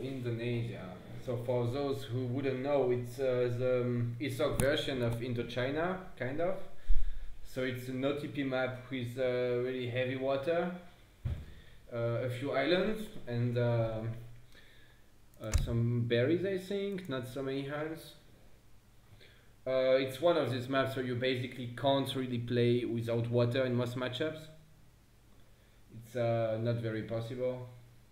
Indonesia. So for those who wouldn't know, it's the ESOC version of Indochina, kind of. So it's an OTP map with really heavy water, a few islands, and some berries, I think, not so many hands. It's one of these maps where you basically can't really play without water in most matchups. It's not very possible.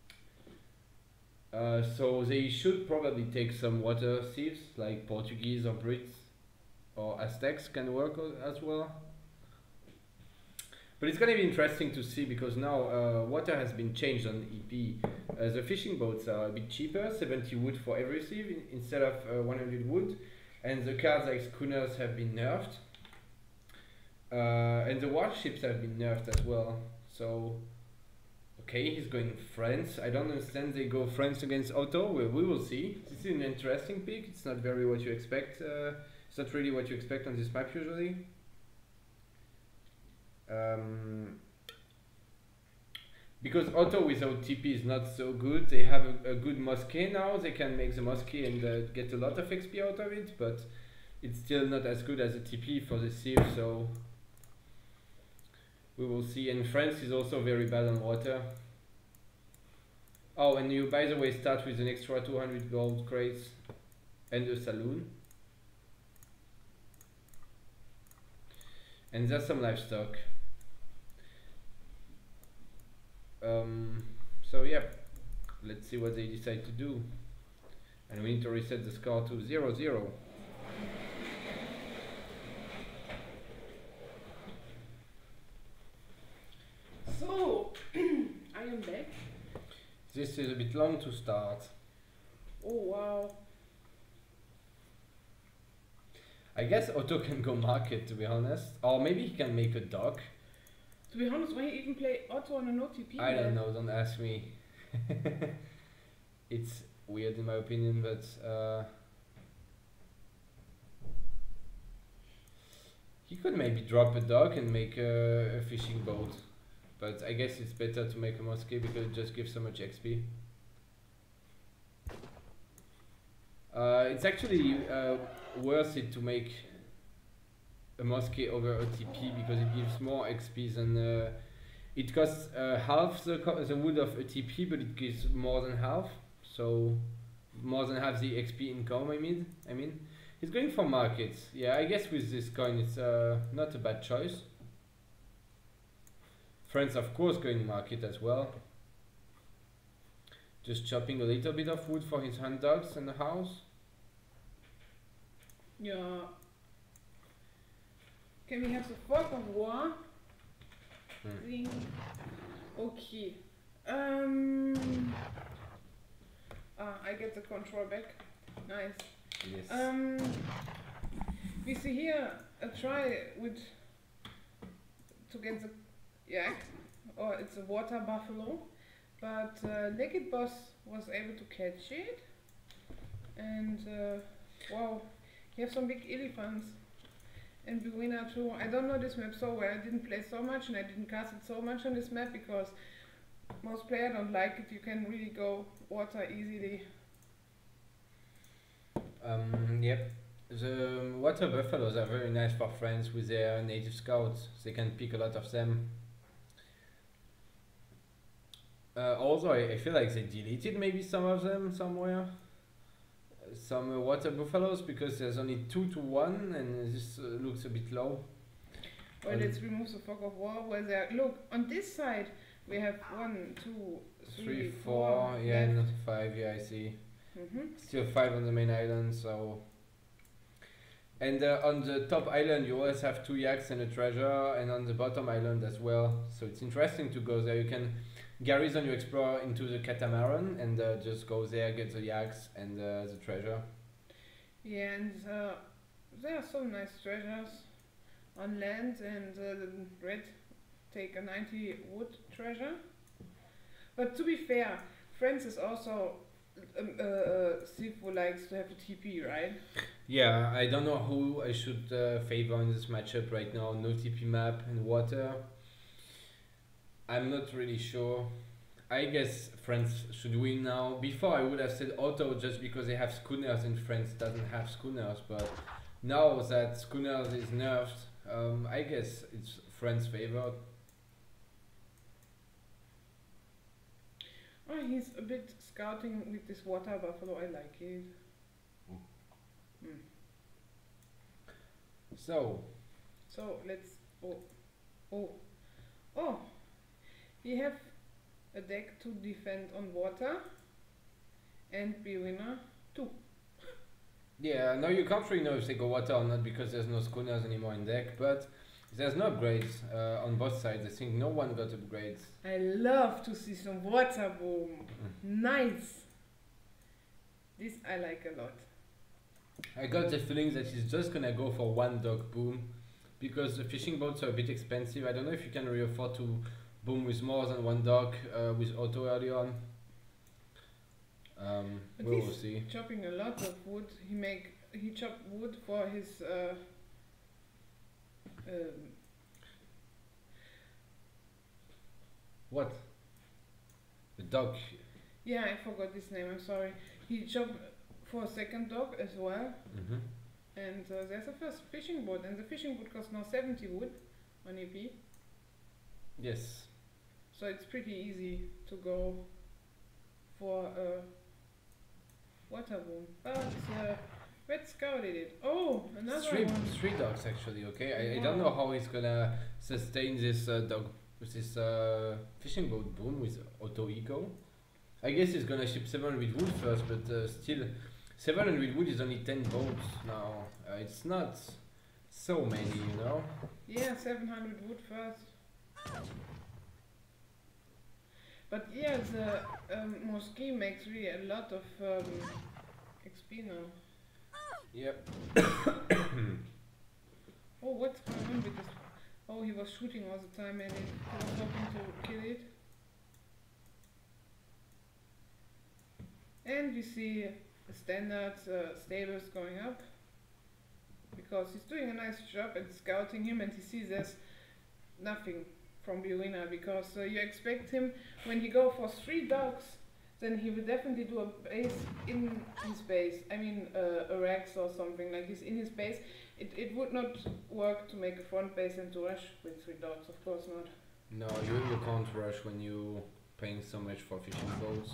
So they should probably take some water thieves, like Portuguese or Brits or Aztecs can work as well. But it's gonna be interesting to see because now water has been changed on EP. The fishing boats are a bit cheaper, 70 wood for every sieve instead of 100 wood. And the cards like schooners have been nerfed. And the warships have been nerfed as well. So, okay, he's going France. I don't understand they go France against Otto. We will see. This is an interesting pick. It's not very what you expect. It's not really what you expect on this map usually. Because Otto without TP is not so good. They have a good mosque now. They can make the mosque and get a lot of XP out of it, but it's still not as good as a TP for the sieve, so we will see. And France is also very bad on water. Oh, and you, by the way, start with an extra 200 gold crates and a saloon. And there's some livestock. So yeah, let's see what they decide to do. And we need to reset the score to 0-0. So, I am back. This is a bit long to start. Oh wow. I guess Otto can go market, to be honest. Or maybe he can make a dock. To be honest, why you even play Otto on an OTP? I don't know, don't ask me. It's weird in my opinion, but he could maybe drop a dock and make a fishing boat. But I guess it's better to make a mosque because it just gives so much XP. It's actually worth it to make a mosque over OTP because it gives more XP than it costs half the wood of OTP, but it gives more than half, so more than half the XP income. I mean, he's going for markets. Yeah, I guess with this coin it's not a bad choice. France, of course, going market as well. Just chopping a little bit of wood for his hunt dogs and the house. Yeah. Can we have the fog of war? Thing. Okay. I get the control back. Nice. Yes. We see here a try with to get the yak, or it's a water buffalo, but Naked Boss was able to catch it, and wow, you have some big elephants. And Buena too. I don't know this map so well. I didn't play so much and I didn't cast it so much on this map because most players don't like it. You can really go water easily. Yep. The water buffaloes are very nice for friends with their native scouts. They can pick a lot of them. Also, I feel like they deleted maybe some of them somewhere. Some water buffaloes because there's only 2 to 1 and this looks a bit low. Well, let's remove the fog of war. Where there, look on this side we have 1, 2, 3, 4. Yeah, not 5. Yeah, I see. Still 5 on the main island. So, and on the top island you always have 2 yaks and a treasure, and on the bottom island as well. So it's interesting to go there. You can garrison your explorer into the catamaran and just go there, get the yaks and the treasure. Yeah, and there are some nice treasures on land, and the red take a 90 wood treasure. But to be fair, France is also Steve who likes to have a TP, right? Yeah, I don't know who I should favor in this matchup right now. No TP map and water. I'm not really sure. I guess France should win now. Before I would have said Otto just because they have schooners and France doesn't have schooners, but now that schooners is nerfed, I guess it's France favored. Oh, he's a bit scouting with this water buffalo. I like it. Mm. So, Let's. Oh! We have a deck to defend on water and be winner too. yeah, now you can't really know if they go water or not because there's no schooners anymore in deck, but there's no upgrades on both sides. I think no one got upgrades. I love to see some water boom. Nice. This I like a lot. I got the feeling that he's just gonna go for one dock boom because the fishing boats are a bit expensive. I don't know if you can really afford to boom with more than one dock with auto early on. But we will he's see. chopping a lot of wood. He chopped wood for his What? The dock. yeah, I forgot his name. I'm sorry. He chopped for a second dog as well. Mm-hmm. And there's a first fishing boat, and the fishing boat costs now 70 wood on EP. Yes. So it's pretty easy to go for a water boom. But Red scouted it. Oh, another Three one. dogs actually. Okay, I don't know how he's gonna sustain this this fishing boat boom with auto eco. I guess he's gonna ship 700 wood first, but still 700 wood is only 10 boats now. It's not so many, you know. Yeah, 700 wood first. But yeah, the Mosquée makes really a lot of XP now. Yep. Oh, what's going on with this? Oh, he was shooting all the time and he was hoping to kill it. And we see the standard stables going up because he's doing a nice job at scouting him, and he sees there's nothing from Bwina because you expect him when he go for 3 dogs, then he will definitely do a base in his base. I mean a Rex or something like this in his base. It would not work to make a front base and to rush with 3 dogs, of course not. No, you can't rush when you paying so much for fishing boats.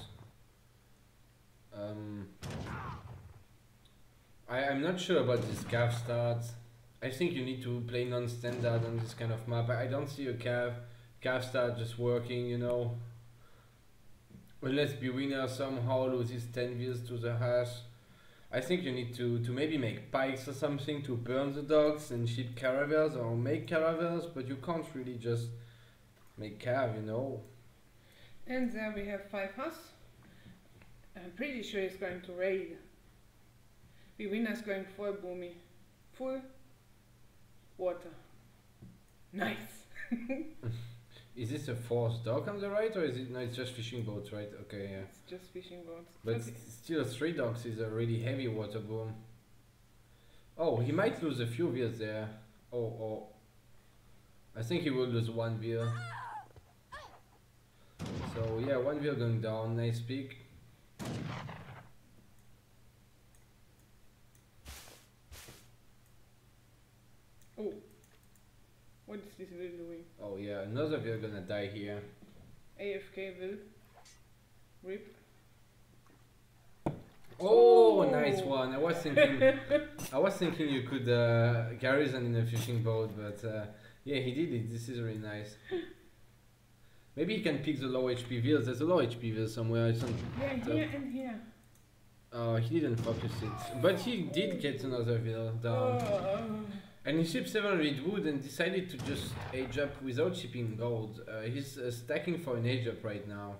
I'm not sure about this calf start. I think you need to play non-standard on this kind of map. I don't see a calf start just working, you know. Unless Bwina somehow loses 10 views to the hash. I think you need to maybe make pikes or something to burn the dogs and ship caravels or make caravels, but you can't really just make cav, you know. And there we have 5 Huss. I'm pretty sure he's going to raid. Bwina's going full boomy. Full water. Nice. Is this a fourth dock on the right, or is it? No, it's just fishing boats, right? Okay, yeah. It's just fishing boats. But still, 3 docks is a really heavy water boom. Oh, he might lose a few wheels there. Oh. I think he will lose 1 wheel. So yeah, 1 wheel going down. Nice peak. Oh. What is this wheel doing? Oh yeah, another wheel gonna die here. AFK will. Rip. Oh, nice one. I was thinking you could garrison in a fishing boat, but yeah, he did it. This is really nice. Maybe he can pick the low HP wheels. There's a low HP wheel somewhere. It's on, Yeah, here and here. oh, he didn't focus it, but he did get another wheel down. And he shipped 700 wood and decided to just age up without shipping gold. He's stacking for an age up right now.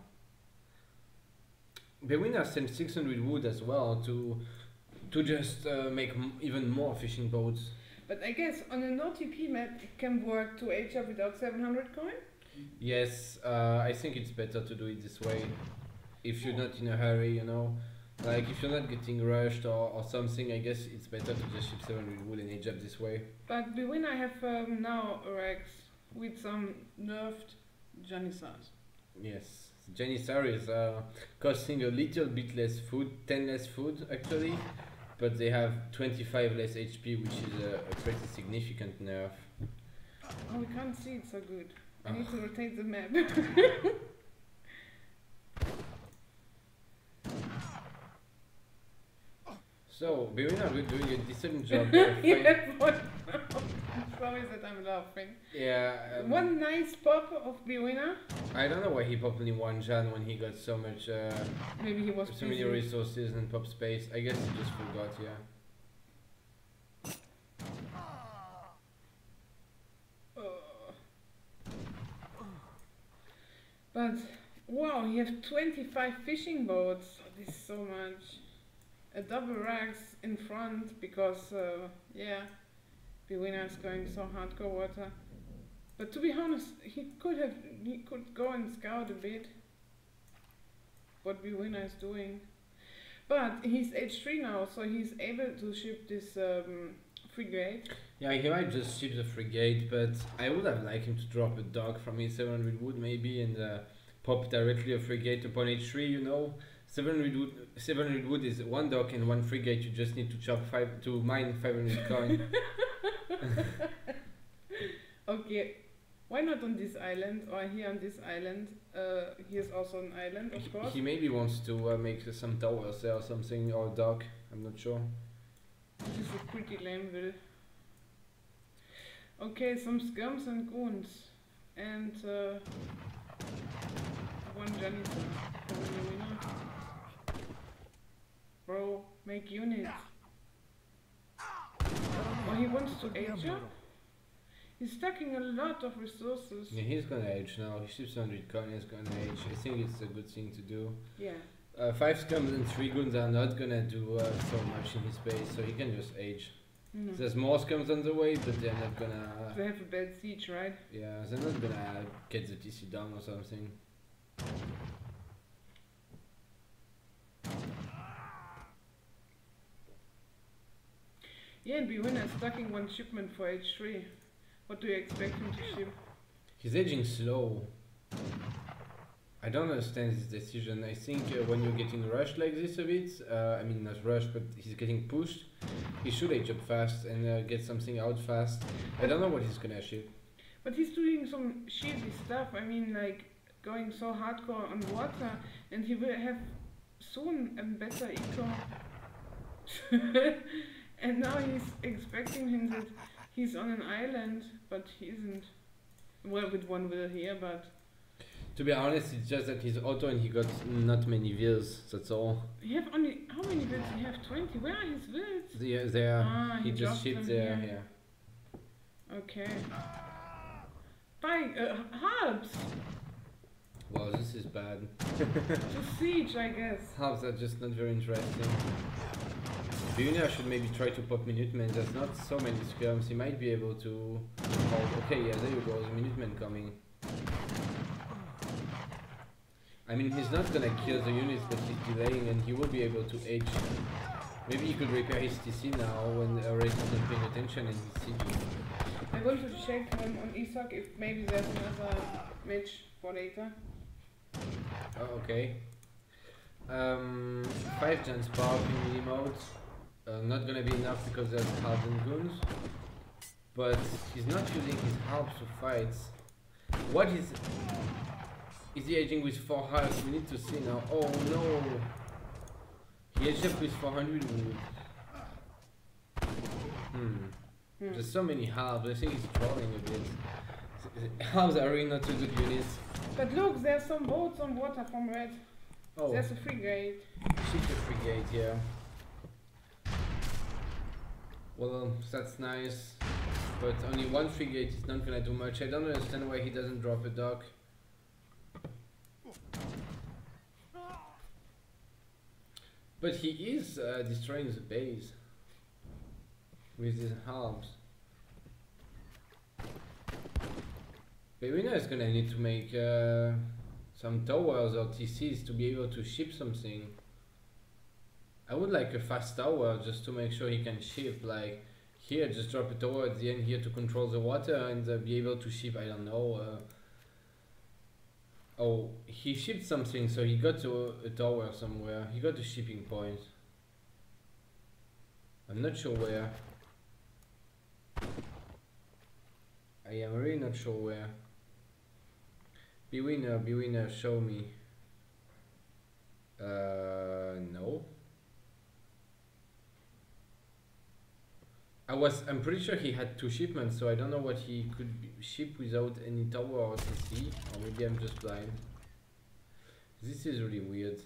Bwina sent 600 wood as well to just make even more fishing boats. But I guess on an OTP map it can work to age up without 700 coin? Yes, I think it's better to do it this way. If you're not in a hurry, you know. Like if you're not getting rushed or something, I guess it's better to just ship 700 wood and age up this way. But Bwina have now a Rex with some nerfed Janissars. Yes, Janissaries are costing a little bit less food, 10 less food actually, but they have 25 less HP, which is a pretty significant nerf. Oh, we can't see it so good. I Ah. need to rotate the map. So, Bewina, we're doing a decent job. Yes, what? Sorry that I'm laughing. Yeah. One nice pop of Bewina. I don't know why he popped only one Jan when he got so much, Maybe he was so many busy. resources and pop space. I guess he just forgot, yeah. But wow, he has 25 fishing boats. This is so much. A double rags in front because yeah, Bewina is going so hardcore water. But to be honest, he could go and scout a bit what Bewina is doing. But he's H3 now, so he's able to ship this frigate. Yeah, he might just ship the frigate, but I would have liked him to drop a dock from his 700 wood maybe and pop directly a frigate upon H3, you know. 700 wood is one dock and one frigate. You just need to mine 500 coin. Okay, why not on this island or here on this island? Here's also an island, of course. He maybe wants to make some towers there or something, or a dock. I'm not sure. This is a pretty lame build. Okay, some skirms and goons. And one janitor. Bro, make units. Oh, he wants to age up? He's stacking a lot of resources. Yeah, he's gonna age now. He ships 100 coin, he's gonna age. I think it's a good thing to do. Yeah. 5 scums and 3 goons are not gonna do so much in his base, so he can just age. No. There's more scums on the way, but they're not gonna... They have a bad siege, right? yeah, they're not gonna get the TC down or something. Yeah, and Bewina is stacking one shipment for H3. What do you expect him to ship? He's aging slow. I don't understand his decision. I think when you're getting rushed like this a bit, I mean not rushed, but he's getting pushed, he should age up fast and get something out fast. I don't know what he's gonna ship. But he's doing some shitty stuff. I mean, like going so hardcore on water, and he will have soon a better eco. And now he's expecting him that he's on an island, but he isn't. Well, with one wheel here, but To be honest, it's just that he's auto and he got not many wheels, that's all. he have only how many wheels? He have 20. Where are his wheels? There, Ah, he just dropped shipped them there, here. yeah. Okay. Buy halves. Wow, this is bad. The siege, I guess. Halves are just not very interesting. Bewina should maybe try to pop Minutemen. There's not so many skirms. He might be able to hold. Okay, yeah, there you go. The Minutemen coming. I mean, he's not gonna kill the units, but he's delaying, and he will be able to age. Maybe he could repair his TC now when Race isn't paying attention and he's sieging. I want to check on Isaac if maybe there's another match for later. Oh, okay. 5 gens power in mini modes. Not gonna be enough because there's halves and goons. But he's not using his halves to fight. What is he aging with 4 halves? We need to see now. Oh no! He aged up with 400 wood. There's so many halves. I think he's trolling a bit. Halves are really not so good units. But look, there's some boats on water from red. Oh, There's a frigate. ship the frigate, yeah. Well, that's nice, but only one frigate is not gonna do much. I don't understand why he doesn't drop a dock. But he is destroying the base with his halves. Bewina is gonna need to make some towers or TCs to be able to ship something. I would like a fast tower just to make sure he can ship, like here, just drop a tower at the end here to control the water and be able to ship, I don't know, Oh, he shipped something, so he got to a tower somewhere. He got a shipping point. I'm not sure where. I am really not sure where. Be winner, show me. No. I'm pretty sure he had 2 shipments, so I don't know what he could ship without any tower or CC, or maybe I'm just blind. This is really weird.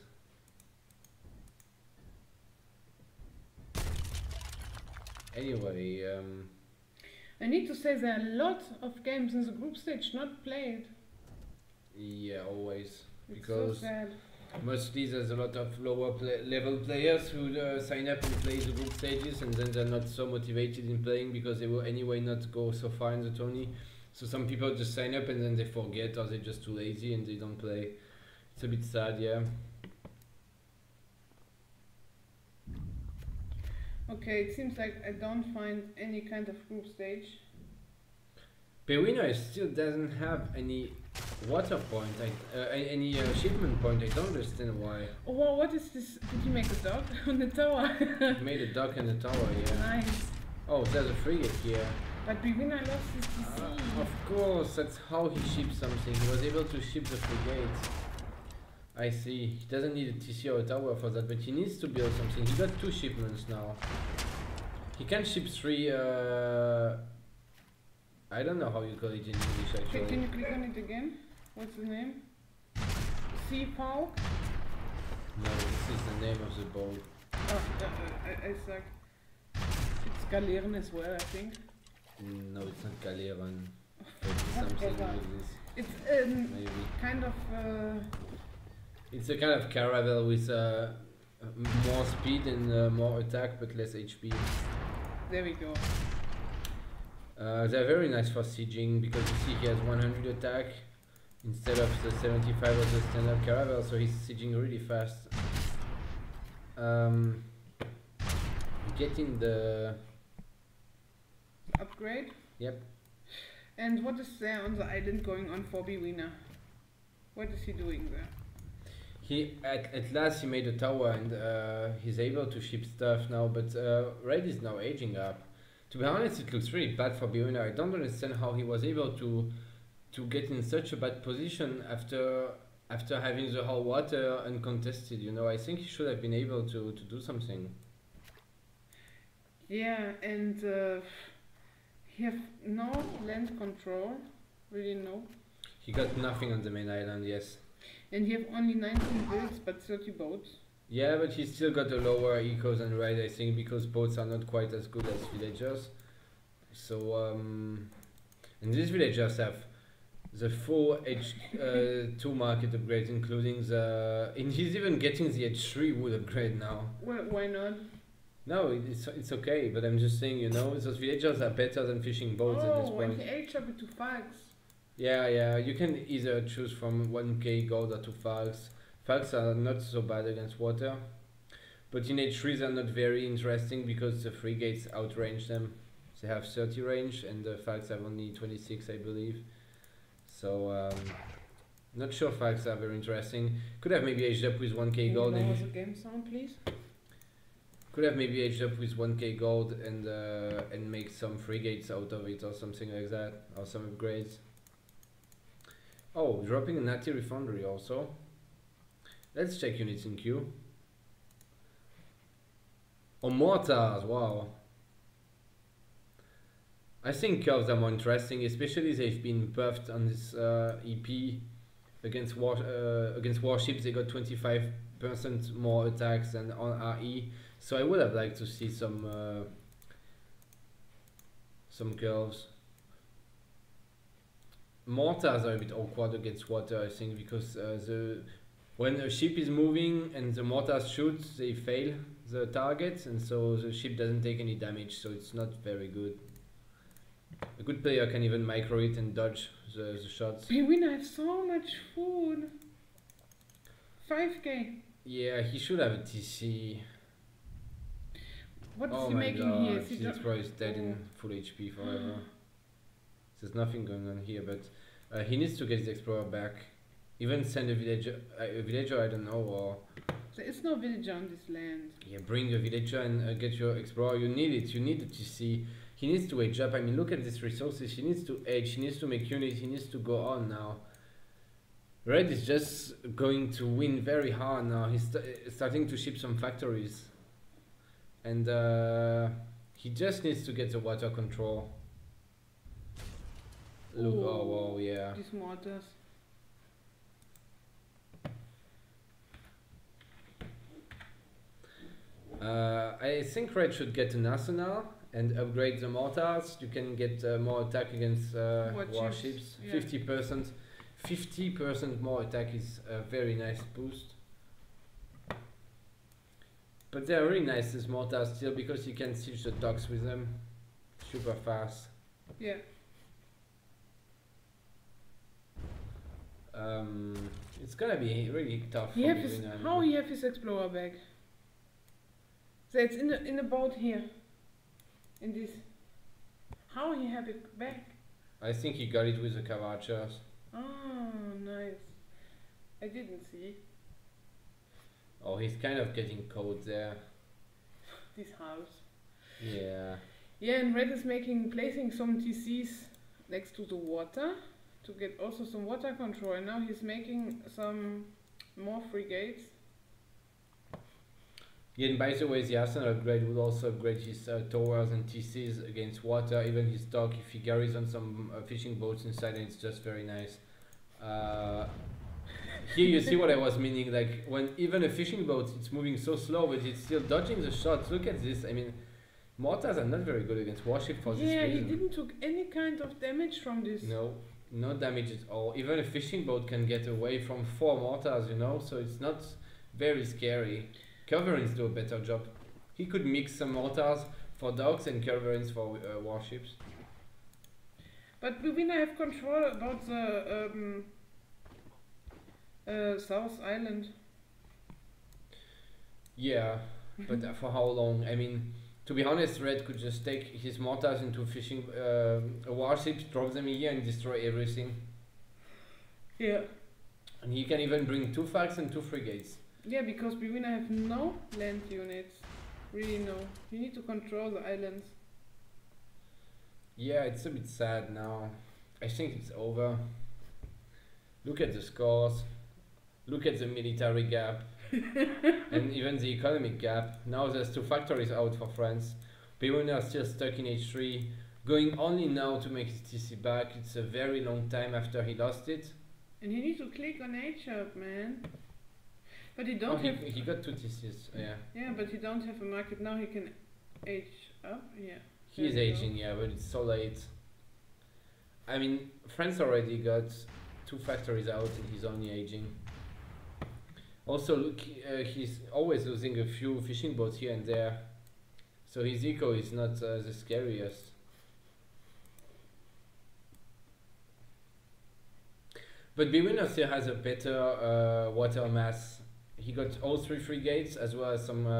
Anyway, I need to say there are a lot of games in the group stage not played. yeah, always. It's Because so sad. mostly there's a lot of lower level players who sign up and play the group stages, and then they're not so motivated in playing because they will anyway not go so far in the tourney. So some people just sign up and then they forget, or they're just too lazy and they don't play. It's a bit sad, yeah. Okay, it seems like I don't find any kind of group stage. Pewina still doesn't have any water point, any shipment point. I don't understand why. Oh, wow, what is this? Did you make a dog on the tower? Made a dock in the tower, yeah. Nice. Oh, there's a frigate here. But Bivina lost his DC. Of course, that's how he shipped something. He was able to ship the frigate. I see. He doesn't need a TC or a tower for that, but he needs to build something. He got 2 shipments now. He can ship 3. I don't know how you call it in English actually. Can you click on it again? What's the name? Sea Falk? No, this is the name of the boat. Oh, I suck. It's Galeeren as well, I think. No, it's not Galeeren. It's something Whatever. like this. It's Maybe. kind of. It's a kind of caravel with more speed and more attack but less HP. There we go. They're very nice for sieging because you see he has 100 attack instead of the 75 of the standard caravel, so he's sieging really fast. Getting the Upgrade. Yep. And what is there on the island going on for Biwina? What is he doing there? He at last he made a tower and he's able to ship stuff now, but Red is now aging up. To be honest, it looks really bad for Biwina. I don't understand how he was able to get in such a bad position after having the whole water uncontested. You know, I think he should have been able to do something. Yeah, and he have no land control. Really no. He got nothing on the main island, yes. And he have only 19 builds but 30 boats. Yeah, but he still got a lower eco than Red, I think, because boats are not quite as good as villagers. So, and these villagers have the full H2 market upgrades, including the... And he's even getting the H3 wood upgrade now. Well, why not? No, it's okay, but I'm just saying, you know, those villagers are better than fishing boats at this Oh, point. and he H-up it to Fags. Yeah, you can either choose from 1k gold or 2 falcons. Falcons are not so bad against water, but in H3 they're not very interesting because the frigates outrange them. They have 30 range and the falcons have only 26, I believe. So, not sure falcons are very interesting. Could have maybe aged up with 1k gold Can you and... lower the game sound, please? Could have maybe aged up with 1k gold and make some frigates out of it or something like that, or some upgrades. Oh, dropping a Natty Refoundry also. Let's check units in queue. Oh, mortars, wow. I think curves are more interesting, especially they've been buffed on this EP against warships. They got 25% more attacks than on RE. So I would have liked to see some curves. Mortars are a bit awkward against water, I think, because when a ship is moving and the mortars shoot, they fail the target, and so the ship doesn't take any damage, so it's not very good. A good player can even micro it and dodge the shots. Biwina has so much food. 5k. Yeah, he should have a TC. What is Oh he my making god, here? Is he his Explorer is dead in full HP forever. There's nothing going on here, but he needs to get his Explorer back. Even send a villager, I don't know, or There is no villager on this land. yeah, bring a villager and get your explorer. You need it. You need the TC. He needs to age up. I mean, look at these resources. He needs to age. He needs to make units. He needs to go on now. Red is just going to win very hard now. He's starting to ship some factories, and he just needs to get the water control. Look, oh wow, yeah. These mortars. I think Red should get an arsenal and upgrade the mortars. You can get more attack against warships. Yeah. 50%. 50% more attack is a very nice boost. But they're really nice, these mortars, still, because you can siege the docks with them super fast. Yeah. It's gonna be really tough. He for have me his, when I'm- how he have his explorer back? So it's in the boat here. In this. How he have it back? I think he got it with the Cavachers. Oh, nice. I didn't see Oh, he's kind of getting caught there. this house. Yeah. Yeah, and Red is placing some TCs next to the water to get also some water control. And now he's making some more frigates. Yeah, and by the way, the arsenal upgrade would also upgrade his towers and TCs against water, even his dock if he carries on some fishing boats inside, and it's just very nice. Here you see what I was meaning, like when even a fishing boat, it's moving so slow, but it's still dodging the shots. Look at this. I mean, mortars are not very good against warship for this Yeah, he reason. didn't took any kind of damage from this. No, no damage at all. Even a fishing boat can get away from 4 mortars, you know, so it's not very scary. Culverins do a better job. He could mix some mortars for docks and culverins for warships. But we will have control about the South Island. Yeah, but for how long? I mean, to be honest, Red could just take his mortars into fishing warships, drop them here, and destroy everything. Yeah. And he can even bring 2 facts and 2 frigates. Yeah, because we will have no land units. Really no. You need to control the islands. Yeah, it's a bit sad now. I think it's over. Look at the scores. Look at the military gap. And even the economic gap. Now there's 2 factories out for France. People are still stuck in H3. Going only now to make his TC back. It's a very long time after he lost it. And you need to click on H up, man. But he Oh, don't have... he got 2 TCs, yeah. Yeah, but he don't have a market now. He can H up, yeah. He is There you go. aging, yeah, but it's so late. I mean, France already got 2 factories out and he's only aging. Also, look, he's always losing a few fishing boats here and there. So his eco is not the scariest. But Bewinner still has a better water mass. He got all 3 frigates as well as some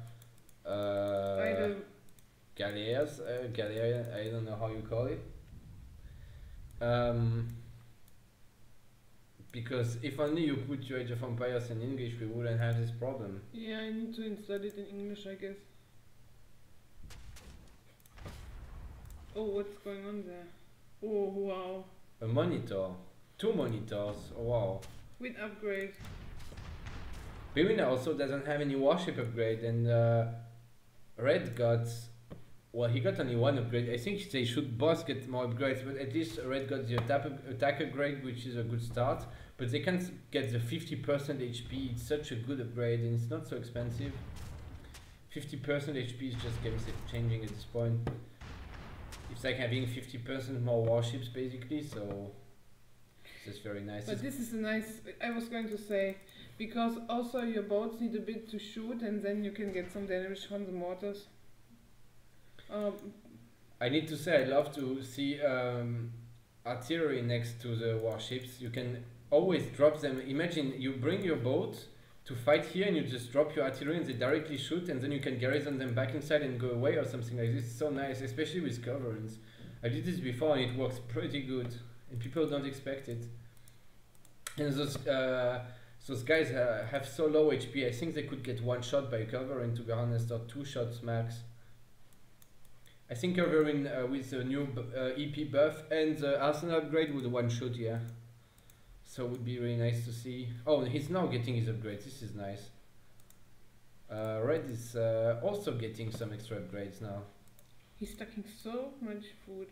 Idle. galleys, I don't know how you call it. Because if only you put your Age of Empires in English, we wouldn't have this problem. Yeah, I need to install it in English, I guess. Oh, what's going on there? Oh, wow. A monitor, 2 monitors, oh, wow. With upgrade. Bewinner also doesn't have any warship upgrade, and Red got, well, he got only 1 upgrade. I think they should both get more upgrades, but at least Red got the attack upgrade, which is a good start. But they can't get the 50% HP. It's such a good upgrade, and it's not so expensive. 50% HP is just game changing at this point. It's like having 50% more warships, basically. So it's just very nice. But this is a nice... I was going to say, because also your boats need a bit to shoot, and then you can get some damage from the mortars. I need to say I love to see artillery next to the warships. You can always drop them. Imagine you bring your boat to fight here and you just drop your artillery and they directly shoot, and then you can garrison them back inside and go away or something like this. It's so nice, especially with culverins. I did this before and it works pretty good and people don't expect it. And those guys have so low HP. I think they could get one shot by Culverin, to be honest, or two shots max. I think Culverin with the new EP buff and the Arsenal upgrade would one shot, yeah. So it would be really nice to see. Oh, he's now getting his upgrades. This is nice. Red is also getting some extra upgrades now. He's stacking so much food.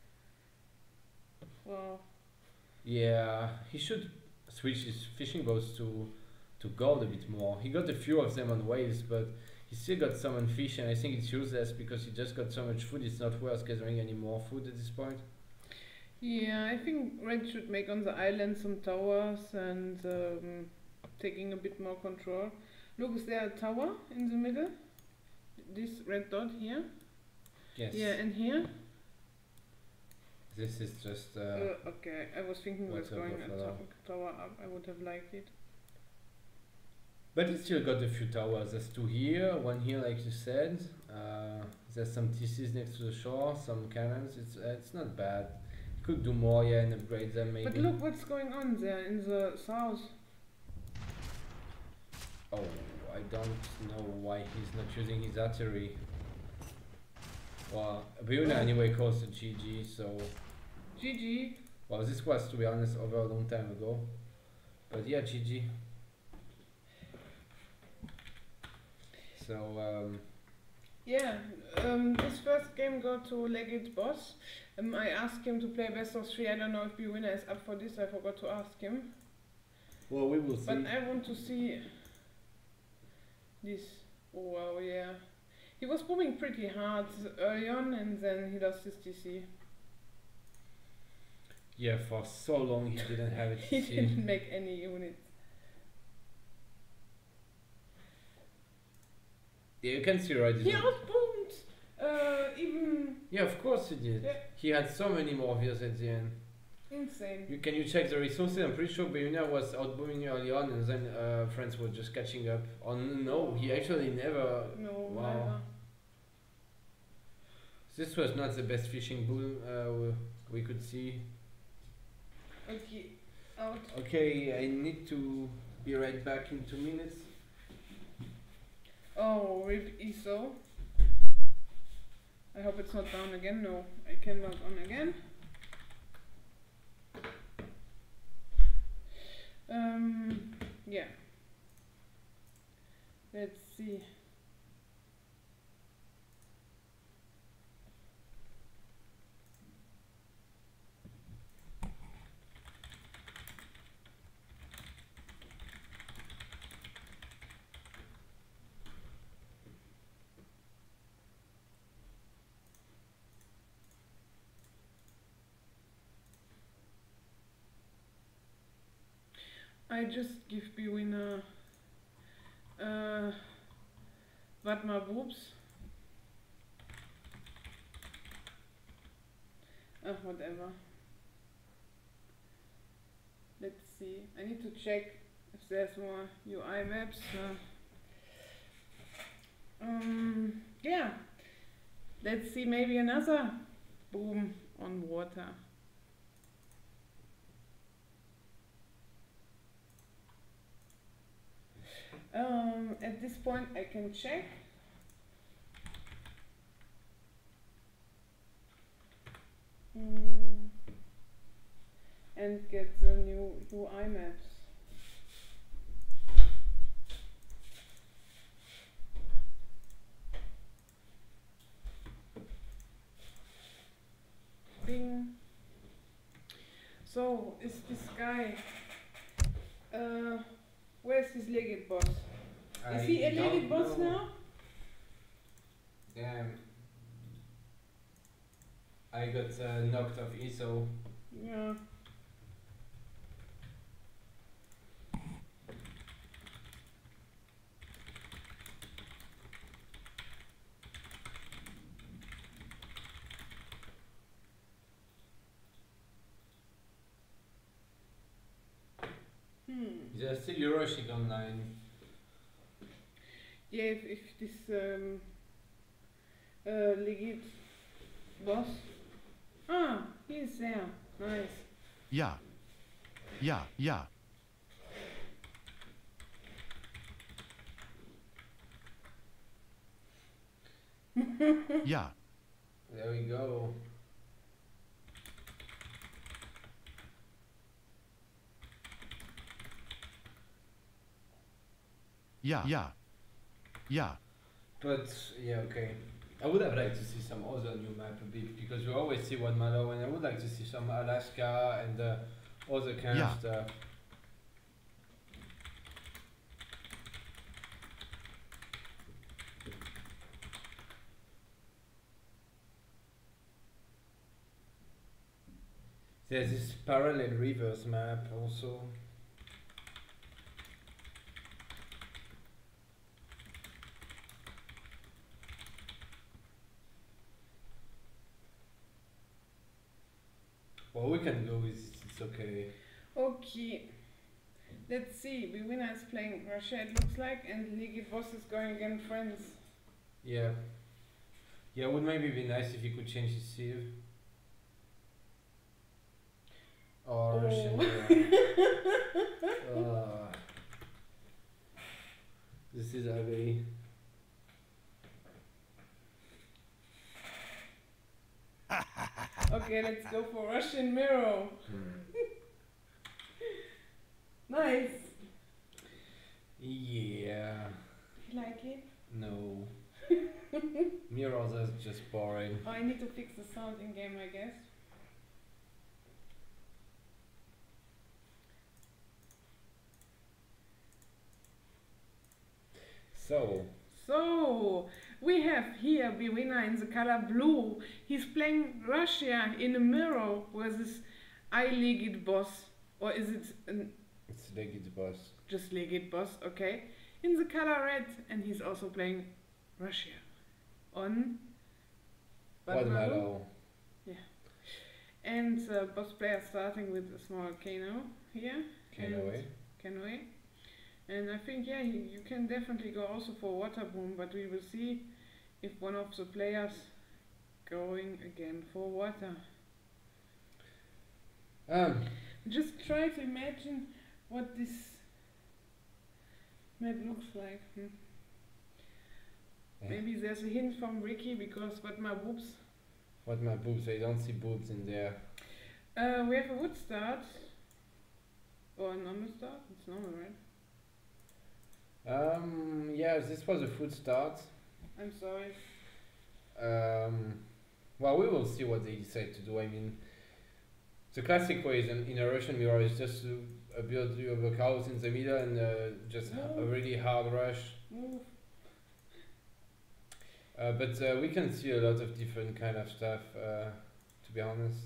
Wow. Yeah, he should switch his fishing boats to gold a bit more. He got a few of them on waves, but he still got some on fish, and I think it's useless because he just got so much food. It's not worth gathering any more food at this point. Yeah, I think Red should make on the island some towers and taking a bit more control. Look, is there a tower in the middle? This red dot here? Yes. Yeah, and here? This is just. Okay, I was thinking was water going a buffalo. tower up. I would have liked it. But it still got a few towers. There's two here, one here, like you said. There's some TCs next to the shore, some cannons. It's not bad. Could do more, yeah, and upgrade them maybe. But look what's going on there in the south. Oh, I don't know why he's not using his artillery. Well, Biuna anyway calls it GG, so. GG. Well, this was, to be honest, over a long time ago. But yeah, GG. So, Yeah, this first game got to Legit Boss. I asked him to play best of 3. I don't know if Bwinner is up for this. I forgot to ask him. well, we will see. But I want to see this. Oh, wow, yeah. He was booming pretty hard early on, and then he lost his TC. Yeah, for so long he didn't have it. He didn't make any units. Yeah, you can see right. He outboomed even Yeah, of course he did. Yeah. He had so many more views at the end. insane. Can you check the resources? I'm pretty sure Bayuna was outbooming early on, and then friends were just catching up. Oh no, he actually never. No, Wow. never. This was not the best fishing boom we could see. Okay, out. Okay, I need to be right back in 2 minutes. Oh, rip ESO. I hope it's not down again. No, I can log on again. Yeah. Let's see. I just give Bwinner Vatma Boobs. Whatever. Let's see. I need to check if there's more UI maps. Yeah. Let's see, maybe another boom on water. At this point I can check. And get the new UI maps. Bing. So, is this guy, where's his Legit boss? Is he a Legit boss now? Damn. I got knocked off ESO. Yeah. There's still Euroshik online. Yeah, if this Legit boss. Ah, he's there. Nice. Ja. Ja, ja. Ja. There we go. Ja. Ja. Ja. But yeah, okay. I would have liked to see some other new map a bit because we always see one Malo, and I would like to see some Alaska and other kind Yeah. of stuff. There's this parallel rivers map also. Well, we can go with it, it's okay. Okay. Let's see. Bewina is playing Russia, it looks like, and Ligit Boss is going against France. Yeah. Yeah, it would maybe be nice if you could change his seal. Or Russian. This is ugly. Okay, let's go for Russian Mirror. Nice. Yeah. You like it? No. Mirrors are just boring. Oh, I need to fix the sound in game, I guess. So, we have here Bewina in the color blue. He's playing Russia in a mirror versus Ligit Boss. Or is it It's Ligit Boss. just Ligit Boss? Okay. In the color red, and he's also playing Russia on Guatemala. And boss player starting with a small canoe here. Canoe. Canoe. And I think, yeah, you can definitely go also for water boom, but we will see if one of the players going again for water. Just try to imagine what this map looks like. Yeah. Maybe there's a hint from Ricky because what my boobs. What my boobs? I don't see boobs in there. We have a wood start. Or a normal start? It's normal, right? Yeah, this was a food start. I'm sorry. Well, we will see what they decide to do. I mean, the classic way is in a Russian mirror is just to build your house in the middle and just a really hard rush. Move. But we can see a lot of different kind of stuff, to be honest.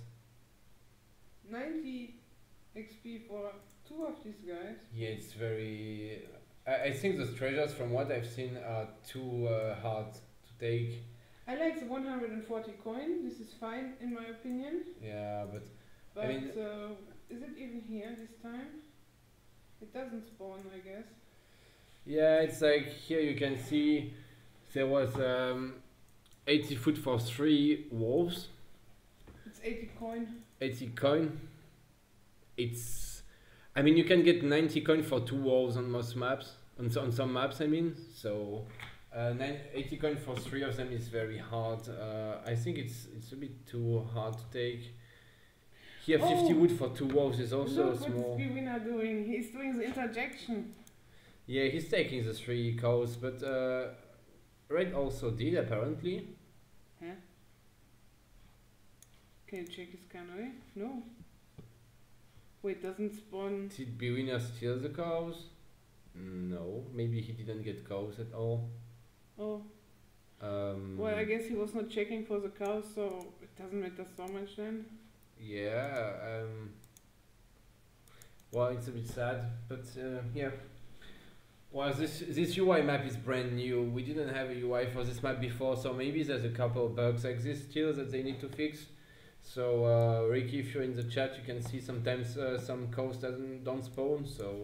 90 XP for two of these guys. Yeah, it's very... I think the treasures, from what I've seen, are too hard to take. I like the 140 coin. This is fine in my opinion. Yeah, but But I mean, is it even here this time? It doesn't spawn, I guess. yeah, it's like here you can see there was 80 food for 3 wolves, It's 80 coin. 80 coin. It's, I mean, you can get 90 coin for 2 wolves on most maps, on some maps I mean, so 80 coin for 3 of them is very hard. I think it's a bit too hard to take. Here 50 wood for 2 wolves is also Look small. what's Bewina doing. He's doing the interjection. Yeah, he's taking the 3 cows, but Red also did apparently. Huh? Can you check his canoe? No. Wait, doesn't spawn. Did Bewina steal the cows? No, maybe he didn't get cows at all. Oh. Well, I guess he was not checking for the cows, so it doesn't matter so much then. Yeah, well, it's a bit sad, but yeah. Well, this UI map is brand new. We didn't have a UI for this map before, so maybe there's a couple of bugs exist still that they need to fix. So Ricky, if you're in the chat, you can see sometimes some cows don't spawn. So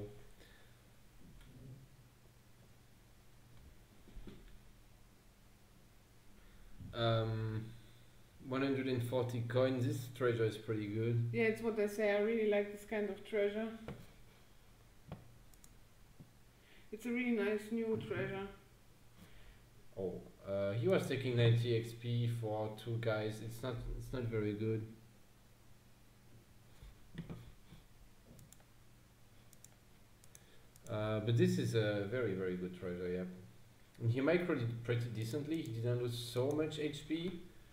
140 coins. This treasure is pretty good. Yeah, it's what I say. I really like this kind of treasure. It's a really nice new treasure. Oh, He was taking 90 XP for 2 guys. It's not very good. But this is a very good treasure, yeah. And he microed it pretty decently. He didn't lose so much HP.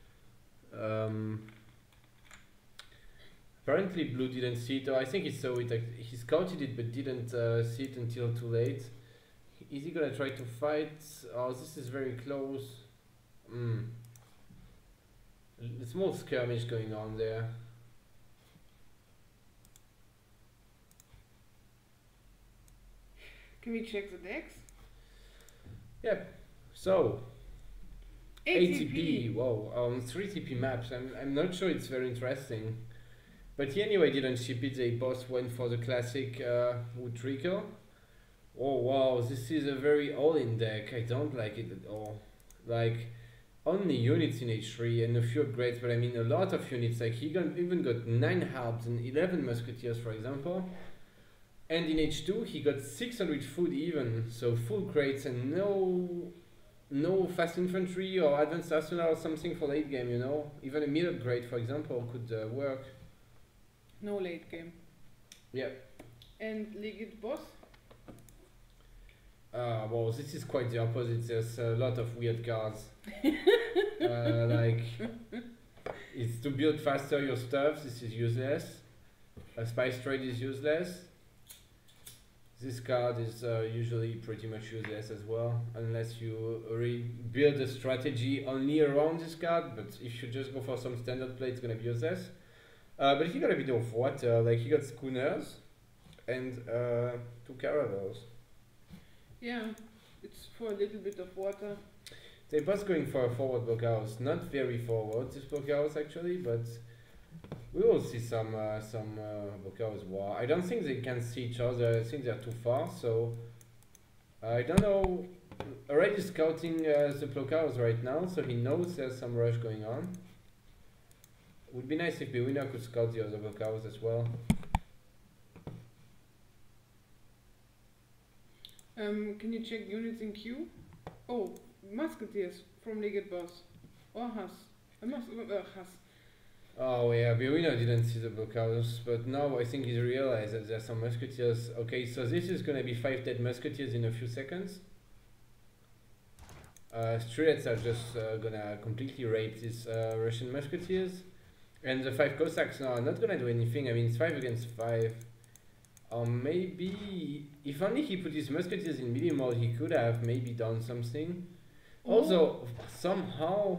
Apparently blue didn't see it, or I think he saw it, he scouted it but didn't see it until too late. Is he gonna try to fight? Oh, this is very close. A small skirmish going on there. Can we check the decks? Yep. So ATP. ATP. Wow. 3 TP maps. I'm not sure it's very interesting. But he anyway didn't ship it. The boss went for the classic wood trickle. Oh wow, this is a very all-in deck. I don't like it at all. Like only units in H3 and a few upgrades, but I mean a lot of units. Like he even got 9 harps and 11 musketeers, for example. And in H2 he got 600 food even, so full crates and no fast infantry or advanced arsenal or something for late game, you know. Even a mid upgrade, for example, could work. No late game. Yeah. And Legate boss? Well, this is quite the opposite. There's a lot of weird cards. Like, it's to build faster your stuff. This is useless. A spice trade is useless. This card is usually pretty much useless as well, unless you build a strategy only around this card. But if you just go for some standard play, it's gonna be useless. But he got a bit of water. Like he got schooners and 2 caravels. Yeah, it's for a little bit of water. They both going for a forward blockhouse. Not very forward, this blockhouse actually, but we will see some blockhouse war. I don't think they can see each other. I think they're too far, so I don't know. Already scouting the blockhouse right now, so he knows there's some rush going on. Would be nice if Bewina could scout the other blockhouse as well. Can you check units in queue? Oh, musketeers from Legate boss. Or Haas. Haas. Oh yeah, Bewina didn't see the blockhouse, but now I think he's realized that there's some musketeers. Okay, so this is gonna be 5 dead musketeers in a few seconds. Strelets are just gonna completely rape these Russian musketeers. And the 5 Cossacks now are not gonna do anything. I mean, it's 5 against 5. Or maybe, if only he put his musketeers in melee mode, he could have maybe done something. Also, somehow...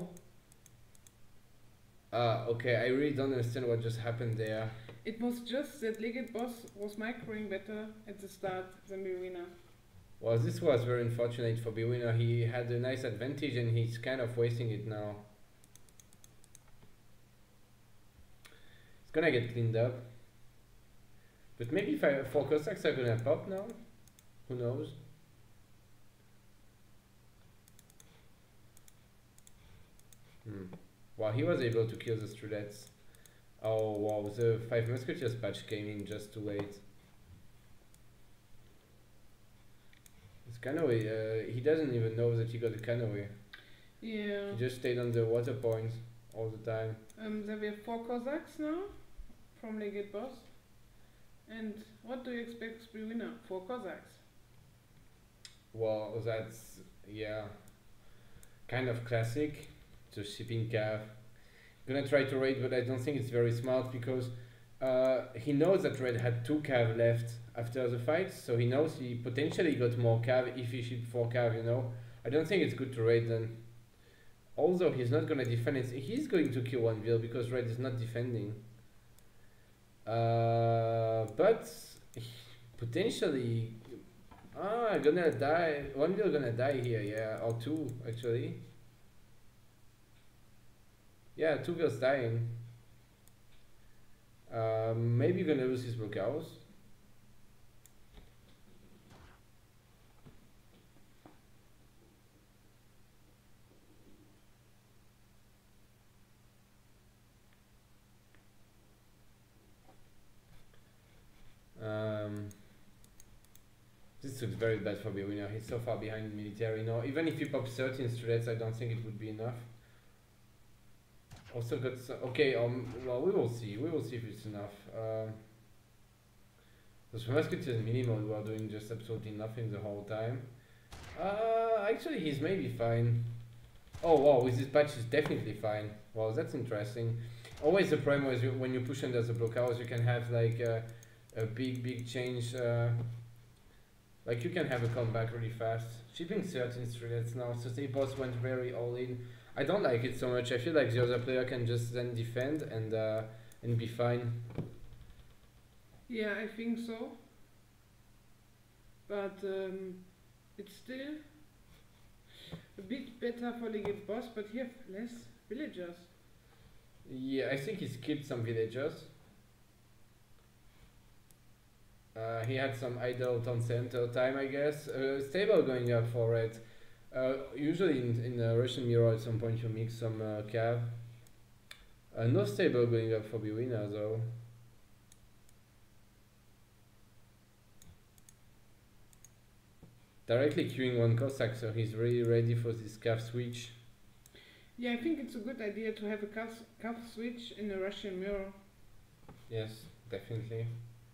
okay, I really don't understand what just happened there. It was just that Legate boss was microing better at the start than Bewina. Well, this was very unfortunate for Bewina. He had a nice advantage and he's kind of wasting it now. It's gonna get cleaned up. But maybe 4 Cossacks are gonna pop now? Who knows? Wow, he was able to kill the Strelets. Oh wow, the 5 Musketeers patch came in just too late. It's Canoe, he doesn't even know that he got a Canoe. Yeah. He just stayed on the water points all the time. There we have 4 Cossacks now from Legate boss. And what do you expect to be winner? 4 Cossacks. Well, that's, yeah, kind of classic. Just shipping cav. Gonna try to raid, but I don't think it's very smart because he knows that red had 2 cav left after the fight, so he knows he potentially got more cav if he shipped 4 cav, you know. I don't think it's good to raid then. Although he's not gonna defend it, he's going to kill 1 bill because red is not defending. But potentially, gonna die. 1 bill gonna die here, yeah, or 2 actually. Yeah, 2 bills dying. Maybe you're gonna lose his blockhouse. This looks very bad for Bewina. He's so far behind military now. Even if he pops 13 strats, I don't think it would be enough. Also got some, okay, well, we will see. We will see if it's enough. Those Musketeers in mini-mode were doing just absolutely nothing the whole time. Actually, he's maybe fine. Oh wow, with this patch he's definitely fine. Wow, that's interesting. Always the problem is when you push under the blockhouse, you can have like a big change. Like you can have a comeback really fast. Shipping 13 strats now, so the boss went very all in. I don't like it so much. I feel like the other player can just then defend and be fine. Yeah, I think so. But it's still a bit better for Legate Boss, but he have less villagers. Yeah, I think he skipped some villagers. He had some idle town center time, I guess. Stable going up for red. Usually in Russian Mirror at some point you mix some cav. No stable going up for Bewina though. Directly queuing one Cossack, so he's really ready for this cav switch. Yeah, I think it's a good idea to have a calf switch in a Russian Mirror. Yes, definitely.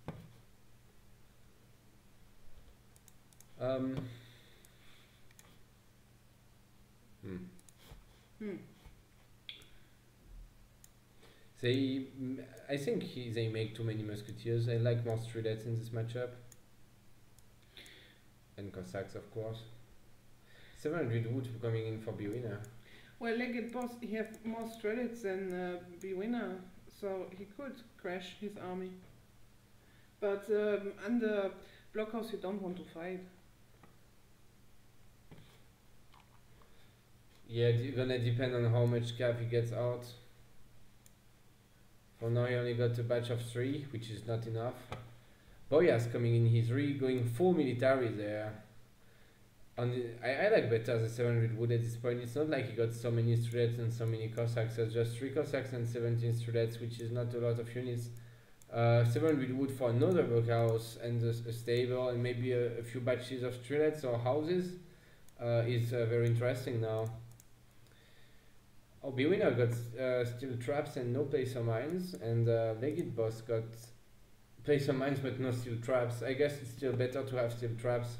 I think they make too many Musketeers. I like more Strelets in this matchup. And Cossacks, of course. 700 wood coming in for Bewina. Well, Legate Boss, he have more Strelets than Bewina, so he could crash his army. But under Blockhouse you don't want to fight. Yeah, it's gonna depend on how much cav he gets out. For now he only got a batch of 3, which is not enough. Boyas coming in, he's really going full military there. I like better the 700 wood at this point. It's not like he got so many Strelets and so many Cossacks. There's just 3 Cossacks and 17 Strelets, which is not a lot of units. 700 wood for another workhouse and a stable and maybe a few batches of Strelets or houses is very interesting now. Oh, Bewina got steel traps and no placer mines, and Legate Boss got placer mines but no steel traps. I guess it's still better to have steel traps.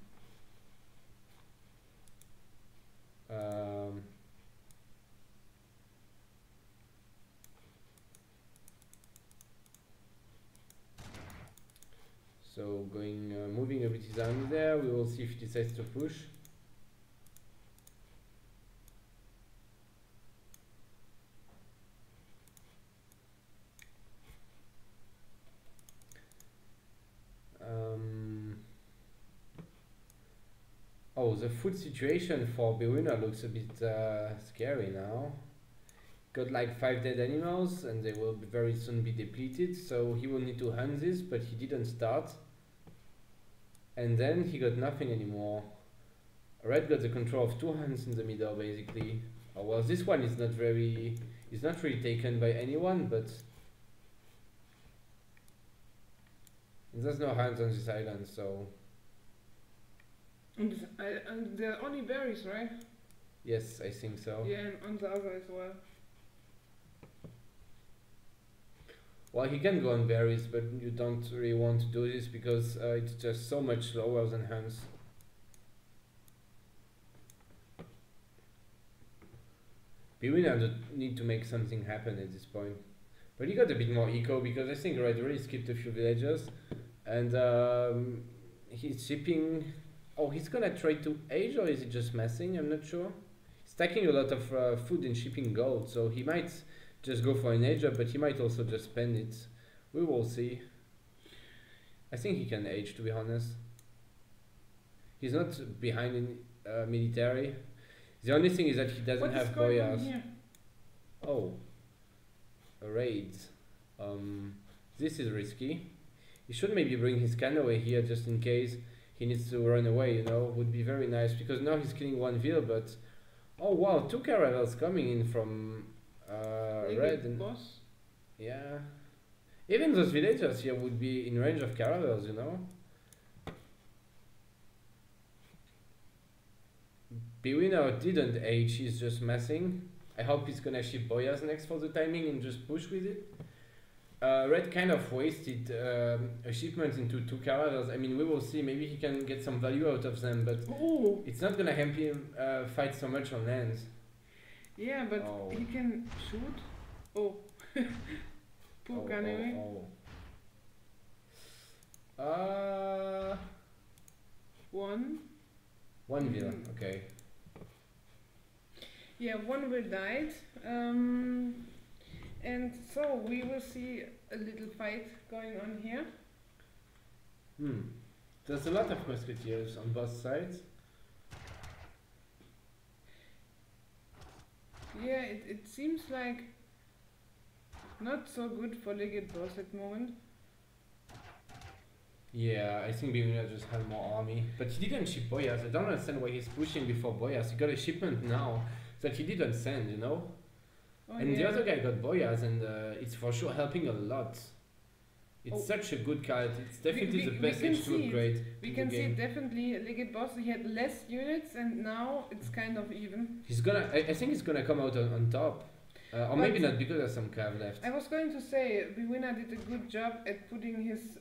So moving a bit his army there. We will see if he decides to push. Oh, the food situation for Bewina looks a bit scary now. Got like 5 dead animals and they will very soon be depleted, so he will need to hunt this, but he didn't start. And then he got nothing anymore. Red got the control of 2 hunts in the middle basically. Oh, well, this one is not really taken by anyone, but there's no hunt on this island, so... And there are only berries, right? Yes, I think so. Yeah, and on the other as well. Well, he can go on berries, but you don't really want to do this because it's just so much slower than hunts. Bewina need to make something happen at this point. But he got a bit more eco because I think Red really skipped a few villagers. And he's shipping... Oh, he's gonna trade to age, or is he just messing? I'm not sure. He's stacking a lot of food and shipping gold, so he might just go for an age up, but he might also just spend it. We will see. I think he can age, to be honest. He's not behind in military. The only thing is that he doesn't have boyars. Oh, a raid. This is risky. He should maybe bring his canoe here just in case he needs to run away, you know. Would be very nice because now he's killing 1 ville, but oh wow, 2 caravels coming in from red and Boss. Yeah, even those villagers here would be in range of caravels, you know. Bewinner didn't age, he's just messing. I hope he's gonna ship Boyas next for the timing and just push with it. Red kind of wasted a shipment into 2 characters. I mean, we will see, maybe he can get some value out of them, but Oh, it's not gonna help him fight so much on lands. yeah, but Oh. he can shoot. Oh, poor Ganeme. One. One villain, okay. Yeah, one will died. And so we will see a little fight going on here. There's a lot of musketeers on both sides. Yeah, it seems like not so good for Legate Boss at the moment. Yeah, I think Bewinner just had more army. But he didn't ship Boyas. I don't understand why he's pushing before Boyas. He got a shipment now that he didn't send, you know? Oh, And yeah. the other guy got Boyas, and it's for sure helping a lot. It's Oh. such a good card. It's definitely the we best can H2 see it. upgrade. We in can the see game. definitely Legate Boss, he had less units and now it's kind of even. He's gonna. I think he's gonna come out on top. Or maybe But- not because there's some cav left. I was going to say, Bewinner did a good job at putting his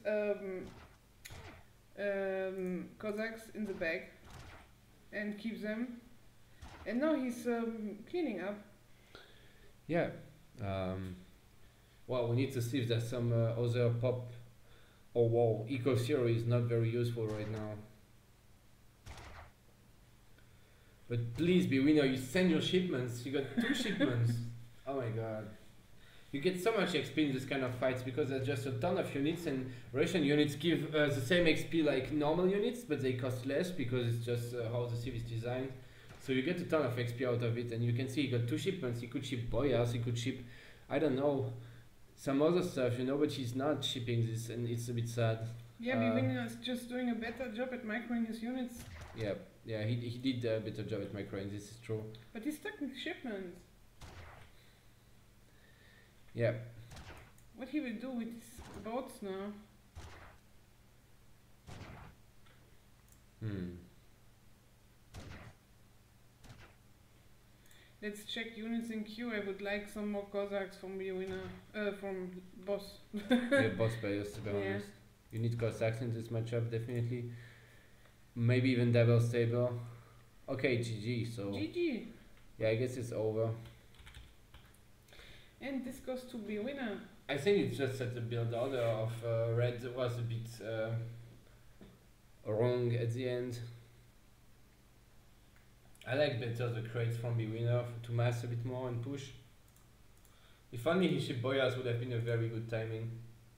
Cossacks in the bag and keep them. And now he's cleaning up. Yeah. Well, we need to see if there's some other pop. Oh wow, Eco Theory is not very useful right now. But please, Bewinner, you send your shipments. You got 2 shipments. Oh my god. You get so much XP in this kind of fights because there's just a ton of units, and Russian units give the same XP like normal units, but they cost less because it's just how the civ is designed. So you get a ton of XP out of it, and you can see he got 2 shipments. He could ship Boyas, he could ship, I don't know, some other stuff, you know, but he's not shipping this, and it's a bit sad. Yeah, Bewinner is just doing a better job at microing his units. Yeah, he did a better job at microing, this is true. But he's stuck with shipments. Yeah. What he will do with his boats now? Let's check units in queue. I would like some more Cossacks from Bewinner, from Boss. Yeah, boss players, to be Yeah. honest. You need Cossacks in this matchup, definitely. Maybe even Devil Stable. Okay, GG, so... GG. Yeah, I guess it's over. And this goes to Bewinner. I think it's just that the build order of Red was a bit wrong at the end. I like better the crates from Bewinner to mass a bit more and push. If only he shipped Boyas would have been a very good timing.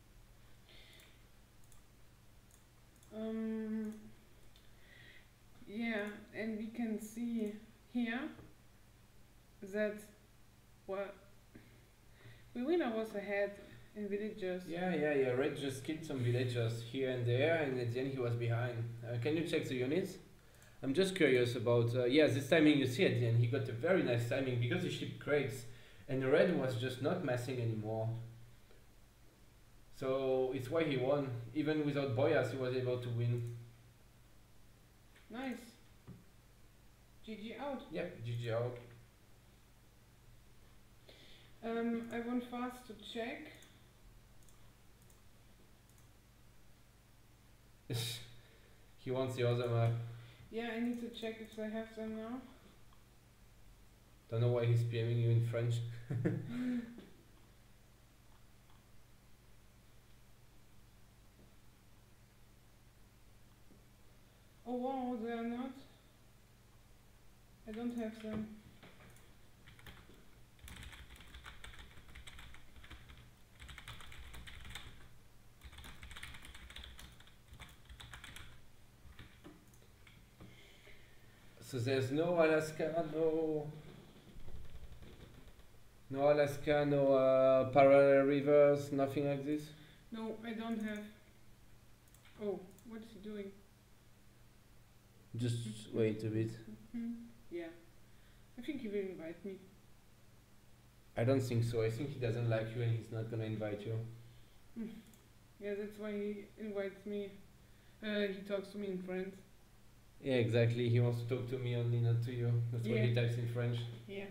Yeah, and we can see here that Bewinner was ahead in villagers. Yeah, Red just killed some villagers here and there, and at the end he was behind. Can you check the units? I'm just curious about, yeah, this timing you see at the end, he got a very nice timing because he shipped crates, and Red was just not massing anymore. So it's why he won. Even without Boyas, he was able to win. Nice. GG out. Yeah, GG out. I want fast to check. He wants the other map. Yeah, I need to check if I have them now. Don't know why he's PMing you in French. Oh wow, they are not. I don't have them. So there's no Alaska, no Alaska, no parallel rivers, nothing like this. No, I don't have. Oh, what's he doing? Just wait a bit. Yeah. I think he will invite me. I don't think so. I think he doesn't like you and he's not gonna invite you. Yeah, that's why he invites me. He talks to me in French. Yeah, exactly. He wants to talk to me only, not to you. That's what he Yeah. types in French. Yeah.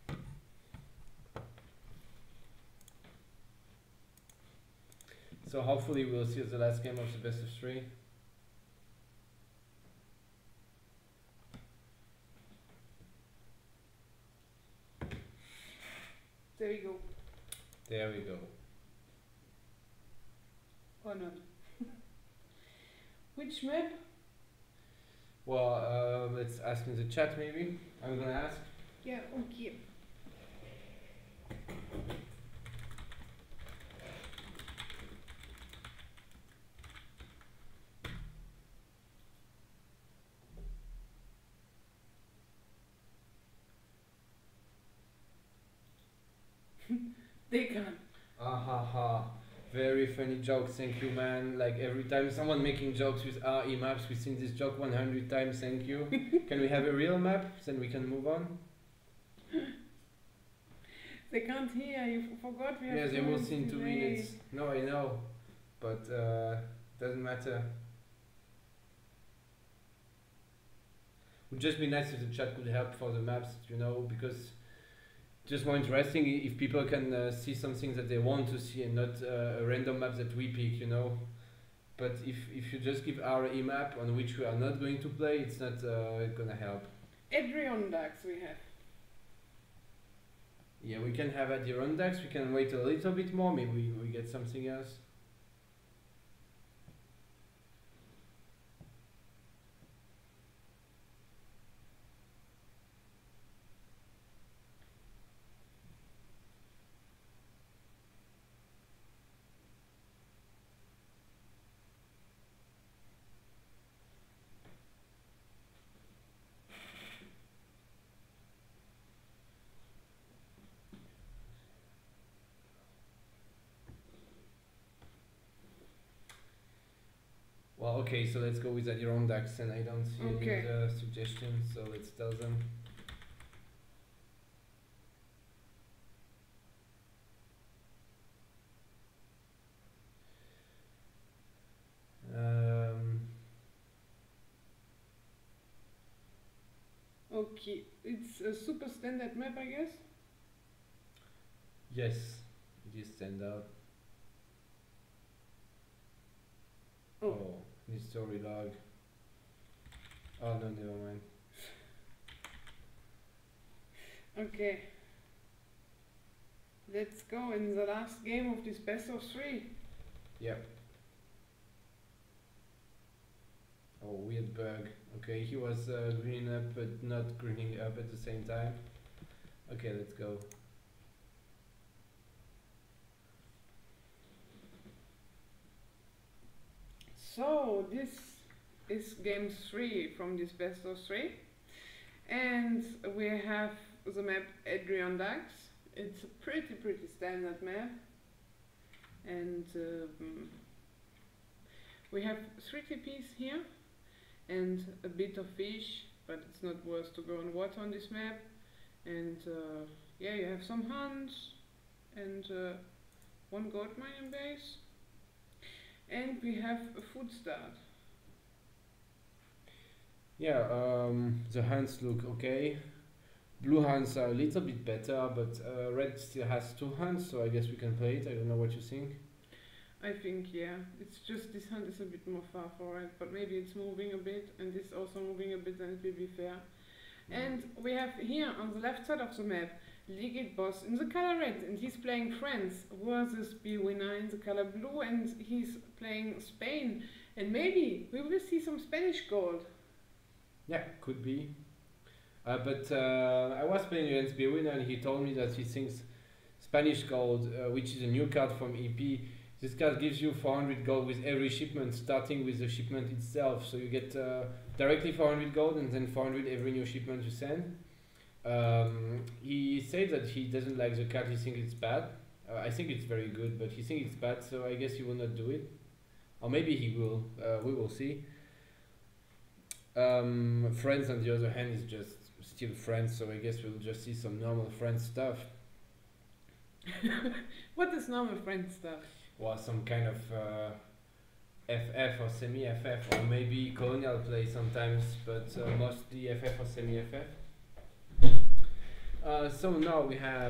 So hopefully we'll see the last game of the best of three. There we go. There we go. Or not. Which map? Well, let's ask in the chat maybe. I'm gonna ask. Yeah, okay. They can. Ah ha ha. Very funny joke, thank you man. Like every time someone making jokes with RE maps, we've seen this joke 100 times, thank you. Can we have a real map? Then we can move on. They can't hear. You forgot we have. Yeah, they 2 will minutes see in 2 delay. minutes. No, I know. But doesn't matter. Would just be nice if the chat could help for the maps, you know, because just more interesting if people can see something that they want to see and not a random map that we pick, you know. But if you just give our map on which we are not going to play, it's not gonna help. Adirondacks we have. Yeah, we can have Adirondacks, we can wait a little bit more, maybe we get something else. Well, okay, so let's go with Adirondacks, and I don't see Okay. any other suggestions, so let's tell them. Okay, it's a super standard map, I guess. Yes, it is standard. Oh, new story log. Oh no, never mind. Okay. Let's go in the last game of this best of 3. Yep. Oh, weird bug. Okay, he was greening up but not greening up at the same time. Okay, let's go. So this is game 3 from this best of 3, and we have the map Adirondacks. It's a pretty standard map, and we have 3 TPs here and a bit of fish, but it's not worth to go on water on this map. And yeah, you have some hunts and 1 gold mining base. And we have a food start. Yeah, the hands look okay. Blue hands are a little bit better, but red still has 2 hands, so I guess we can play it. I don't know what you think. I think, yeah, it's just this hunt is a bit more far forward, but maybe it's moving a bit, and this also moving a bit, and it will be fair. And we have here on the left side of the map, Legate Boss in the color red, and he's playing France versus B-Winner in the color blue, and he's playing Spain. And maybe we will see some Spanish gold. Yeah, could be. But I was playing against B-Winner, and he told me that he thinks Spanish gold, which is a new card from EP, this card gives you 400 gold with every shipment, starting with the shipment itself. So you get directly 400 gold and then 400 every new shipment you send. He said that he doesn't like the card, he thinks it's bad. I think it's very good, but he thinks it's bad, so I guess he will not do it. Or maybe he will, we will see. Friends on the other hand is just still Friends, so I guess we'll just see some normal Friends stuff. What is normal Friends stuff? Or some kind of FF or semi-FF, or maybe colonial play sometimes, but mostly FF or semi-FF. So now we have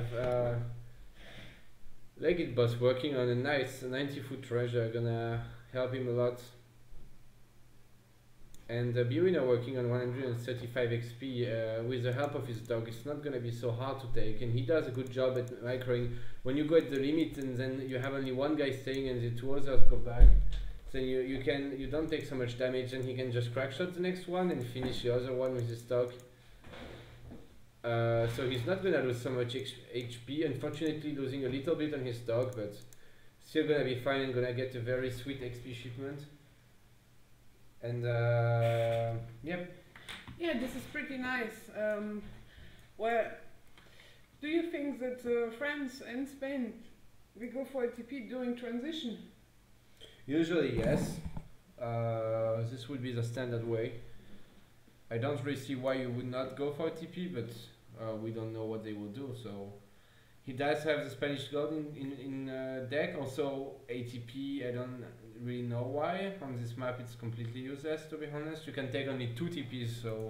Legged Boss working on a nice 90-foot treasure, gonna help him a lot. And Bewina working on 135 XP with the help of his dog. It's not gonna be so hard to take, and he does a good job at microing. When you go at the limit and then you have only one guy staying and the two others go back, then you don't take so much damage, and he can just crack shot the next one and finish the other one with his dog. So he's not gonna lose so much HP, unfortunately losing a little bit on his dog, but still gonna be fine and gonna get a very sweet XP shipment. And yep. Yeah, this is pretty nice. Well, do you think that France and Spain we go for a TP during transition? Usually yes. This would be the standard way. I don't really see why you would not go for a TP, but we don't know what they will do. So he does have the Spanish gold in deck. Also ATP, I don't really know why. On this map it's completely useless, to be honest. You can take only 2 TPs, so...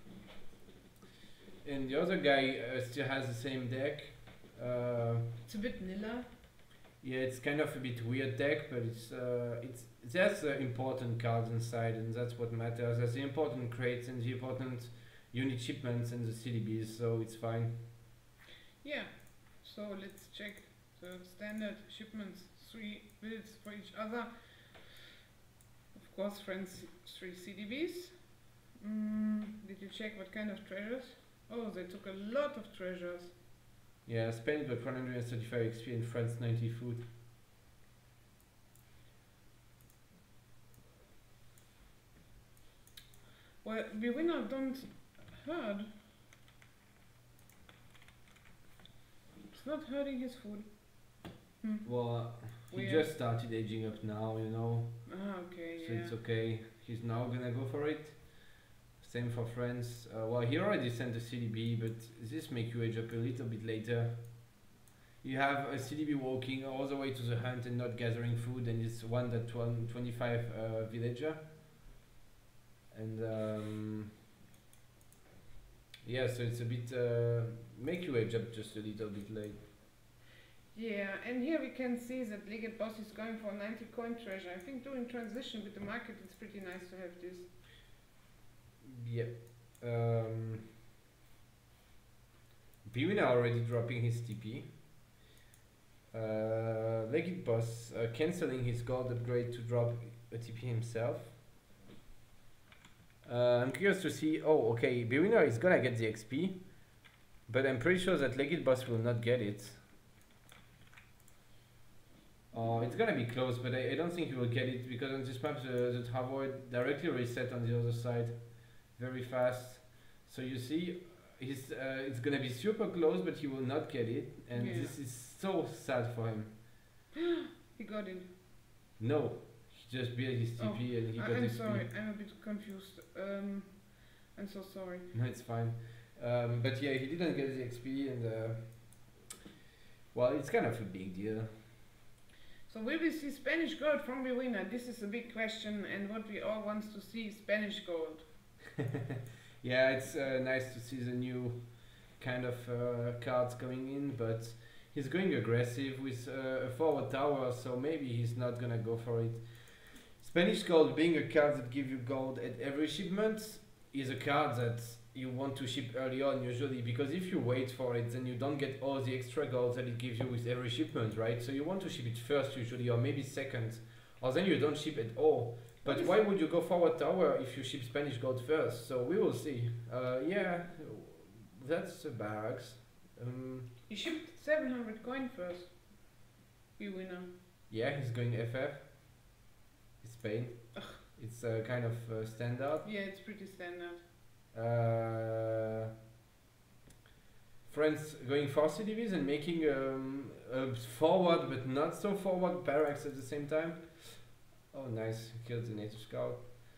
And the other guy still has the same deck. It's a bit nilla. Yeah, it's kind of a bit weird deck, but there's important cards inside, and that's what matters. There's the important crates and the important unit shipments and the CDBs, so it's fine. Yeah, so let's check the standard shipments. 3 builds for each other. Of course, friends, 3 CDBs. Did you check what kind of treasures? Oh, they took a lot of treasures. Yeah, Spain got 135 XP and France 90 food. Well, Bewina don't hurt. It's not hurting his food. Well, he Weird. just started aging up now, you know. Ah, okay, So yeah. it's okay. He's now gonna go for it. Same for France. Well, he already sent a CDB, but this make you age up a little bit later. You have a CDB walking all the way to the hunt and not gathering food, and it's 1.25 villager. And yeah, so it's a bit make you age up just a little bit late. Yeah, and here we can see that Legged Boss is going for 90 coin treasure. I think during transition with the market it's pretty nice to have this. Yeah. Bewina already dropping his TP. Legged Boss cancelling his gold upgrade to drop a TP himself. I'm curious to see. Oh, okay. Bewina is gonna get the XP, but I'm pretty sure that Legged Boss will not get it. It's gonna be close, but I don't think he will get it because on this map the Travoid directly reset on the other side very fast. So you see, it's gonna be super close, but he will not get it, and Yeah. this is so sad for him. He got it. No, he just built his TP and he got I'm XP. sorry, I'm a bit confused. I'm so sorry. No, it's fine. But yeah, he didn't get the XP, and well, it's kind of a big deal. So will we see Spanish gold from Bewina? This is a big question, and what we all want to see, Spanish gold. Yeah, it's nice to see the new kind of cards coming in, but he's going aggressive with a forward tower, so maybe he's not gonna go for it. Spanish gold, being a card that gives you gold at every shipment, is a card that you want to ship early on usually, because if you wait for it, then you don't get all the extra gold that it gives you with every shipment, right? So you want to ship it first usually, or maybe second, or then you don't ship at all. But why would you go forward tower if you ship Spanish gold first? So we will see. Yeah, that's the barracks. He shipped 700 coin first. Bewina. Yeah, he's going FF. It's Spain. It's kind of standard. Yeah, it's pretty standard. France going for CDVs and making a forward but not so forward barracks at the same time. Oh, nice. Killed the native scout.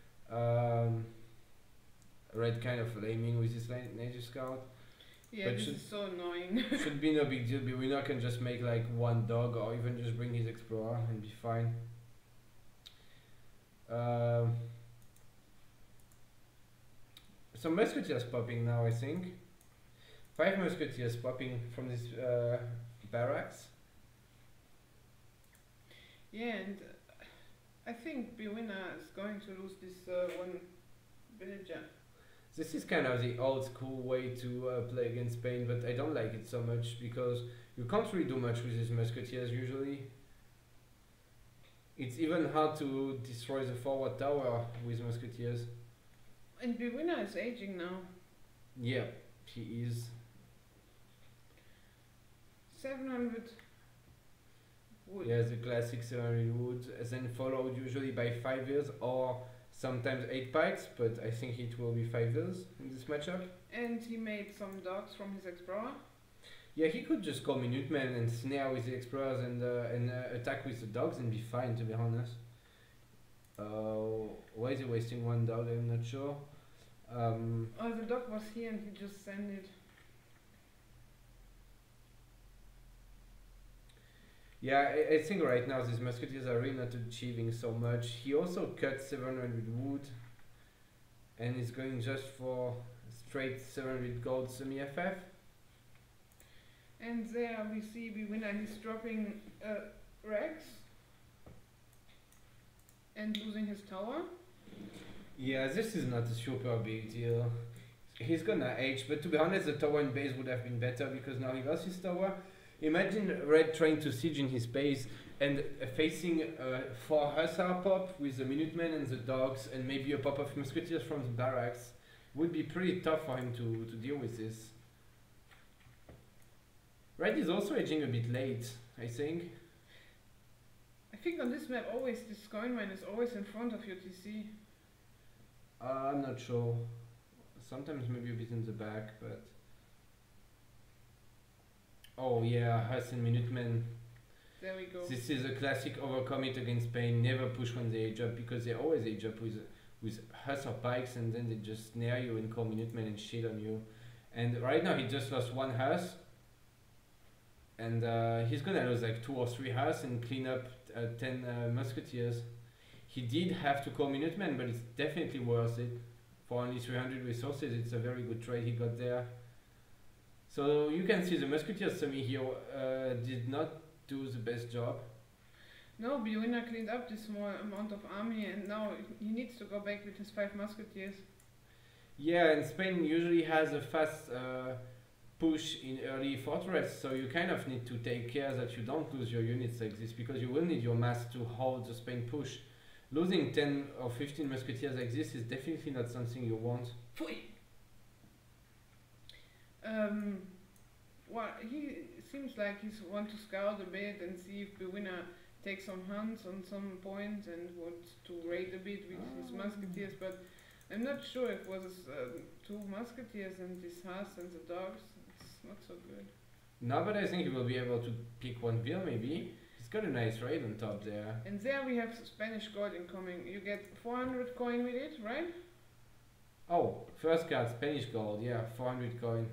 Red kind of flaming with his native scout. Yeah, But this is so annoying. Should be no big deal. Bewina can just make like one dog or even just bring his explorer and be fine. Some musketeers popping now, I think. 5 musketeers popping from this barracks. Yeah, and I think Biwina is going to lose this one villager. This is kind of the old school way to play against Spain, but I don't like it so much because you can't really do much with these musketeers usually. It's even hard to destroy the forward tower with musketeers. And Biwina is aging now. Yeah, he is. 700 wood. Yeah, the classic 700 wood, then followed usually by 5 years or sometimes 8 pikes, but I think it will be 5 years in this matchup. And he made some dogs from his explorer. Yeah, he could just call Minutemen and snare with the explorers and attack with the dogs and be fine, to be honest. Why is he wasting 1 dog? I'm not sure. Oh, the dog was here and he just sent it. Yeah, I think right now these musketeers are really not achieving so much. He also cut 700 wood and is going just for straight 700 gold semi-FF. And there we see Biwina, he's dropping Rex and losing his tower. Yeah, this is not a super big deal. He's gonna age, but to be honest, the tower in base would have been better because now he lost his tower. Imagine Red trying to siege in his base and facing 4 Hussar pop with the Minutemen and the dogs and maybe a pop of musketeers from the barracks. Would be pretty tough for him to deal with this. Red is also aging a bit late, I think. I think on this map always this coin mine is always in front of your TC. I'm not sure. Sometimes maybe a bit in the back, but... Oh yeah, Huss and Minutemen. There we go. This is a classic overcome it against Spain. Never push when they age up because they always age up with Huss or pikes and then they just snare you and call Minutemen and shit on you. And right now he just lost 1 Huss. And he's gonna lose like 2 or 3 Huss and clean up 10 musketeers. He did have to call Minutemen, but it's definitely worth it. For only 300 resources, it's a very good trade he got there. So you can see the musketeers semi here did not do the best job. No, Biwina cleaned up this small amount of army and now he needs to go back with his 5 musketeers. Yeah, and Spain usually has a fast push in early fortress, so you kind of need to take care that you don't lose your units like this because you will need your mass to hold the Spain push. Losing 10 or 15 musketeers like this is definitely not something you want. Well, he seems like he wants to scout a bit and see if Biwina takes some hunts on some point and wants to raid a bit with his musketeers, but I'm not sure if it was 2 musketeers and this Huss and the dogs. It's not so good. No, but I think he will be able to pick 1 bill maybe. He's got a nice raid on top there. And there we have Spanish gold incoming. You get 400 coin with it, right? Oh, first card, Spanish gold, yeah, 400 coin.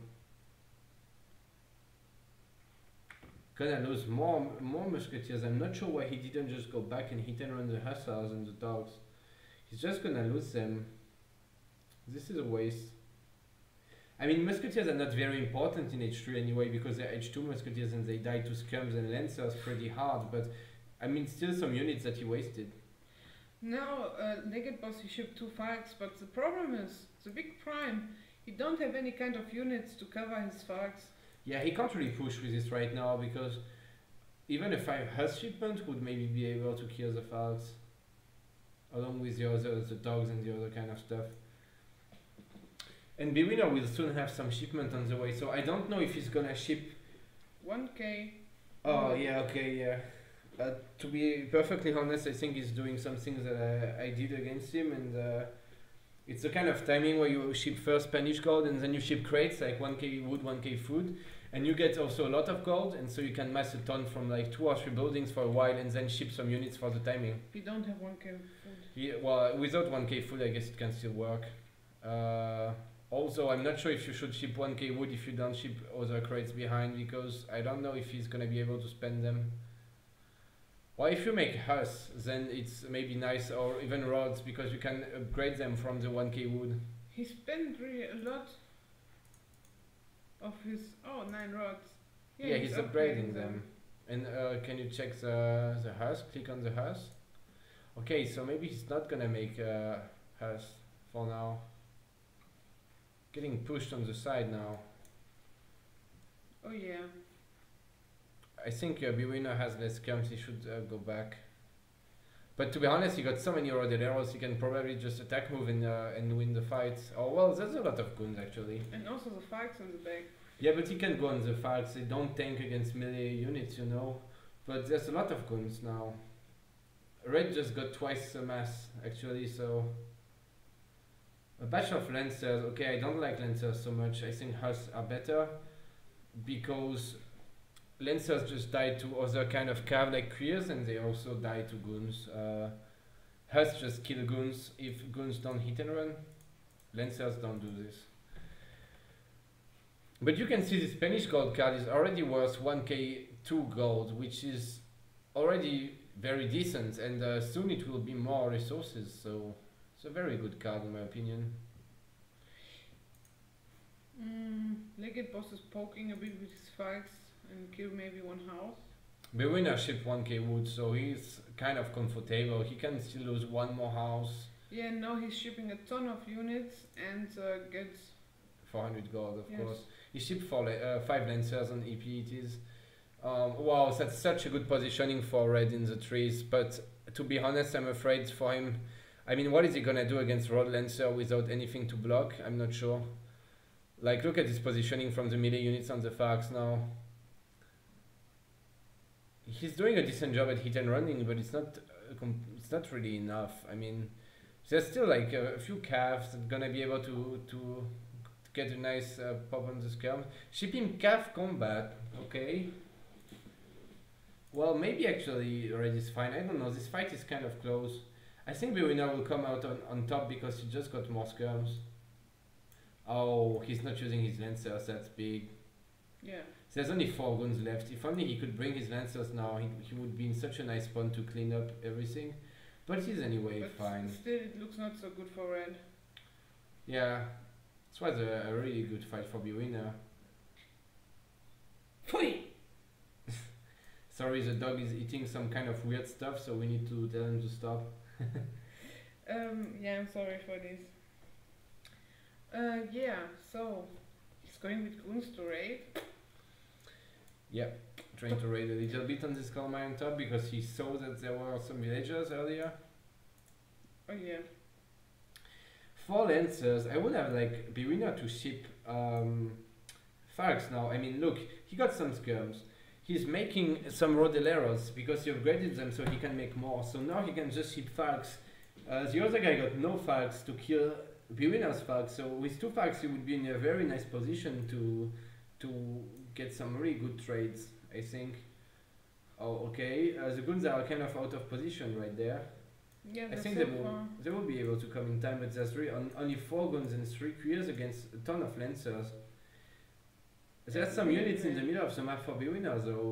Gonna lose more musketeers. I'm not sure why he didn't just go back and hit and run the Hussars and the dogs. He's just gonna lose them. This is a waste. I mean, musketeers are not very important in H3 anyway because they're H2 musketeers and they die to scums and lancers pretty hard, but I mean still some units that he wasted. Now, Legate Boss, he shipped 2 Falks, but the problem is, the big prime, he don't have any kind of units to cover his Falks. Yeah, he can't really push with this right now because even a 5 Huss shipment would maybe be able to kill the Falks along with the dogs and the other kind of stuff. And Biwina will soon have some shipment on the way, so I don't know if he's gonna ship 1k. Oh yeah, okay, yeah. To be perfectly honest, I think he's doing some things that I did against him, and it's the kind of timing where you ship first Spanish gold and then you ship crates like 1k wood, 1k food, and you get also a lot of gold, and so you can mass a ton from like 2 or 3 buildings for a while and then ship some units for the timing. We don't have 1k food. Yeah, well, without 1k food, I guess it can still work. Also, I'm not sure if you should ship 1k wood if you don't ship other crates behind, because I don't know if he's gonna be able to spend them. Well, if you make Huss, then it's maybe nice, or even rods, because you can upgrade them from the 1k wood. He spent really a lot of his 9 rods. Yeah, he's upgrading them. And can you check the Huss? Click on the Huss. Okay, so maybe he's not gonna make Huss for now. Getting pushed on the side now. Oh yeah. I think Biwina has less camps, he should go back. But to be honest, he got so many Rodelleros, he can probably just attack move and win the fight. Oh well, there's a lot of guns actually. And also the Falks on the back. Yeah, but he can go on the Falks, they don't tank against melee units, you know. But there's a lot of guns now. Red just got twice the mass actually, so... A batch of Lancers, okay, I don't like Lancers so much, I think Huss are better. Because Lancers just die to other kind of cav like Queers, and they also die to goons. Huss just kill goons if goons don't hit and run. Lancers don't do this. But you can see the Spanish gold card is already worth 1k 2 gold, which is already very decent, and soon it will be more resources, so it's a very good card in my opinion. Legate Boss is poking a bit with his Falks and kill maybe one house. Biwina shipped 1k wood, so he's kind of comfortable. He can still lose one more house. Yeah, now he's shipping a ton of units and gets 400 gold, of yes. course. He shipped 5 Lancers on EP it is. Wow, that's such a good positioning for Red in the trees, but to be honest, I'm afraid for him. I mean, what is he gonna do against Rod Lancer without anything to block? I'm not sure. Like, look at his positioning from the melee units on the Falks now. He's doing a decent job at hit and running, but it's not really enough. I mean, there's still like a few calves that gonna be able to get a nice pop on the skirm. Ship him calf combat, okay. Well, maybe actually Red is fine. I don't know. This fight is kind of close. I think Biwina will come out on top because he just got more skirms. Oh, he's not using his Lancers. That's big. yeah. There's only 4 guns left. If only he could bring his Lancers now, he would be in such a nice spawn to clean up everything. But he's anyway But fine. still, it looks not so good for Red. Yeah, this was a really good fight for Biwina. Pui! Sorry, the dog is eating some kind of weird stuff, so we need to tell him to stop. Yeah, I'm sorry for this. Yeah, so he's going with goons to raid. Yep, trying to raid a little bit on this Skull Mine top because he saw that there were some villagers earlier. Oh yeah. 4 Lancers, I would have like Biwina to ship Falks now. I mean, look, he got some skirms. He's making some Rodelleros because he upgraded them so he can make more. So now he can just ship Falks. The other guy got no Falks to kill Biwina's Falks. So with 2 Falks he would be in a very nice position to get some really good trades, I think. Oh, okay. The goons are kind of out of position right there. Yeah, I think they will be able to come in time, but there's only 4 guns and 3 queers against a ton of Lancers. There's some units in the middle of the map for Biwina though.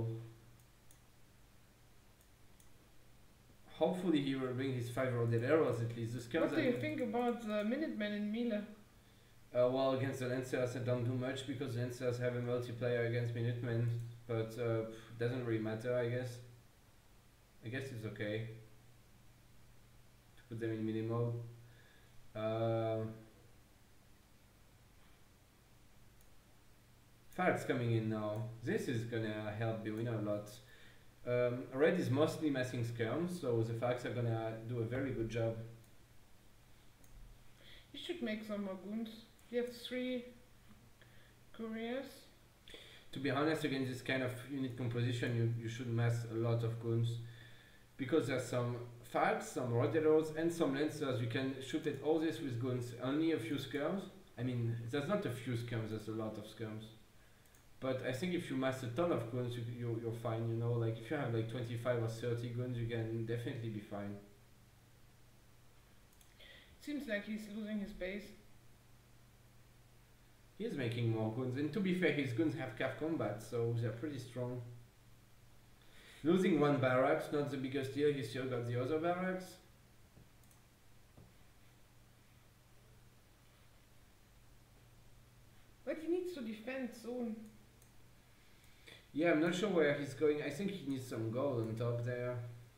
Hopefully he will bring his 5 Rodelleros at least. What do you think about the Minutemen in Mila? Well, against the Lancers I don't do much because the Lancers have a multiplayer against Minutemen, but doesn't really matter, I guess. I guess it's okay to put them in mini mode. Falks coming in now. This is gonna help Biwina a lot. Red is mostly massing skirms, so the Falks are gonna do a very good job. You should make some more goons. You have 3 couriers. To be honest, against this kind of unit composition, you should mass a lot of goons. Because there's some Falks, some Rodelleros, and some Lancers. You can shoot at all this with guns. Only a few skirms. I mean, there's not a few skirms, there's a lot of skirms. But I think if you mass a ton of guns, you're fine, you know. Like if you have like 25 or 30 guns, you can definitely be fine. Seems like he's losing his base. He's making more guns, and to be fair, his guns have calf combat, so they're pretty strong. Losing one barracks, not the biggest deal, he still got the other barracks. But he needs to defend soon. Yeah, I'm not sure where he's going. I think he needs some gold on top there.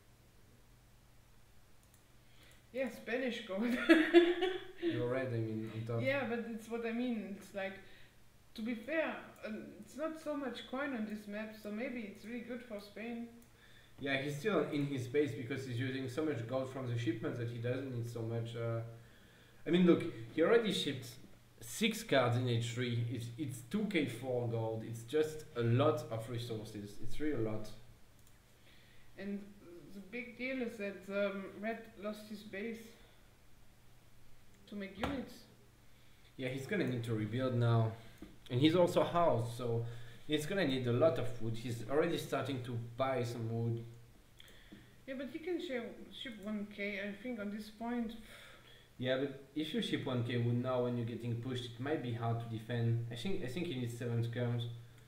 Yeah, Spanish gold. You're right, I mean, on top. Yeah, but it's what I mean. It's like, to be fair, it's not so much coin on this map, so maybe it's really good for Spain. Yeah, he's still in his base because he's using so much gold from the shipment that he doesn't need so much. I mean, look, he already shipped 6 cards in H3. It's 2k4 gold. It's just a lot of resources. It's really a lot. And the big deal is that Red lost his base to make units. Yeah, he's gonna need to rebuild now. And he's also housed, so he's gonna need a lot of wood. He's already starting to buy some wood. Yeah, but he can ship 1k, I think, on this point. Yeah, but if you ship 1k wood now when you're getting pushed, it might be hard to defend. I think he needs 7 skirms.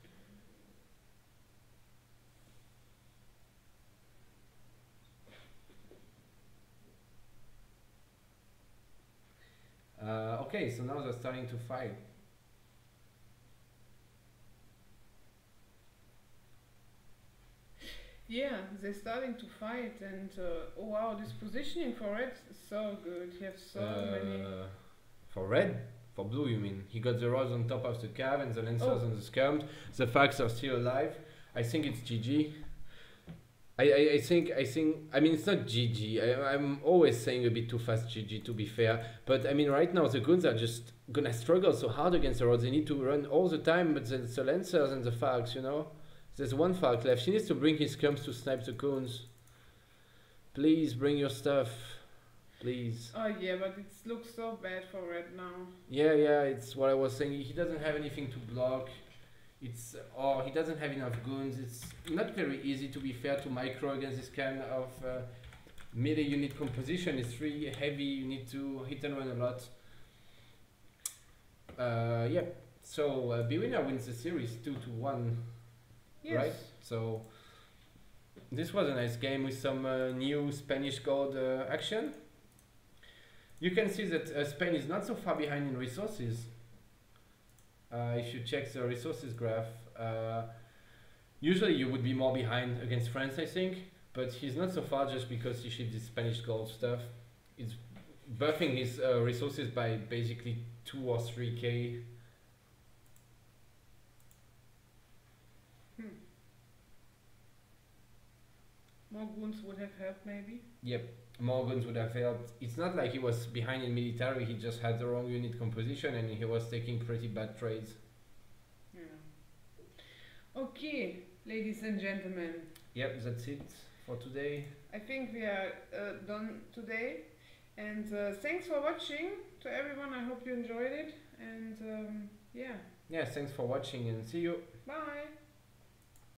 Okay, so now they're starting to fight. Yeah, they're starting to fight, and oh wow, this positioning for Red is so good. You have so many. For red? For blue, you mean? He got the rods on top of the cav and the lancers and the skirms. The facts are still alive. I think it's GG. I think, I mean, it's not GG. I'm always saying a bit too fast GG, to be fair. But I mean, right now the goons are just gonna struggle so hard against the rods. They need to run all the time, but it's the lancers and the falcons, you know? There's one falcon left. He needs to bring his skirms to snipe the goons. Please bring your stuff. Please. Oh yeah, but it looks so bad for Red now. Yeah, it's what I was saying. He doesn't have anything to block. It's or he doesn't have enough goons. It's not very easy, to be fair, to micro against this kind of melee unit composition. It's really heavy. You need to hit and run a lot. Yeah. So bwinner wins the series 2-1. Yes. Right. So this was a nice game with some new Spanish gold action. You can see that Spain is not so far behind in resources. If you check the resources graph, usually you would be more behind against France, I think, but he's not so far just because he shipped this Spanish gold stuff. It's buffing his resources by basically 2 or 3k. More goons would have helped, maybe. Yep, more guns would have helped. It's not like he was behind in military, he just had the wrong unit composition and he was taking pretty bad trades. Yeah. Okay, ladies and gentlemen. Yep, that's it for today. I think we are done today. And thanks for watching to everyone. I hope you enjoyed it. And yeah. Yeah, thanks for watching and see you. Bye.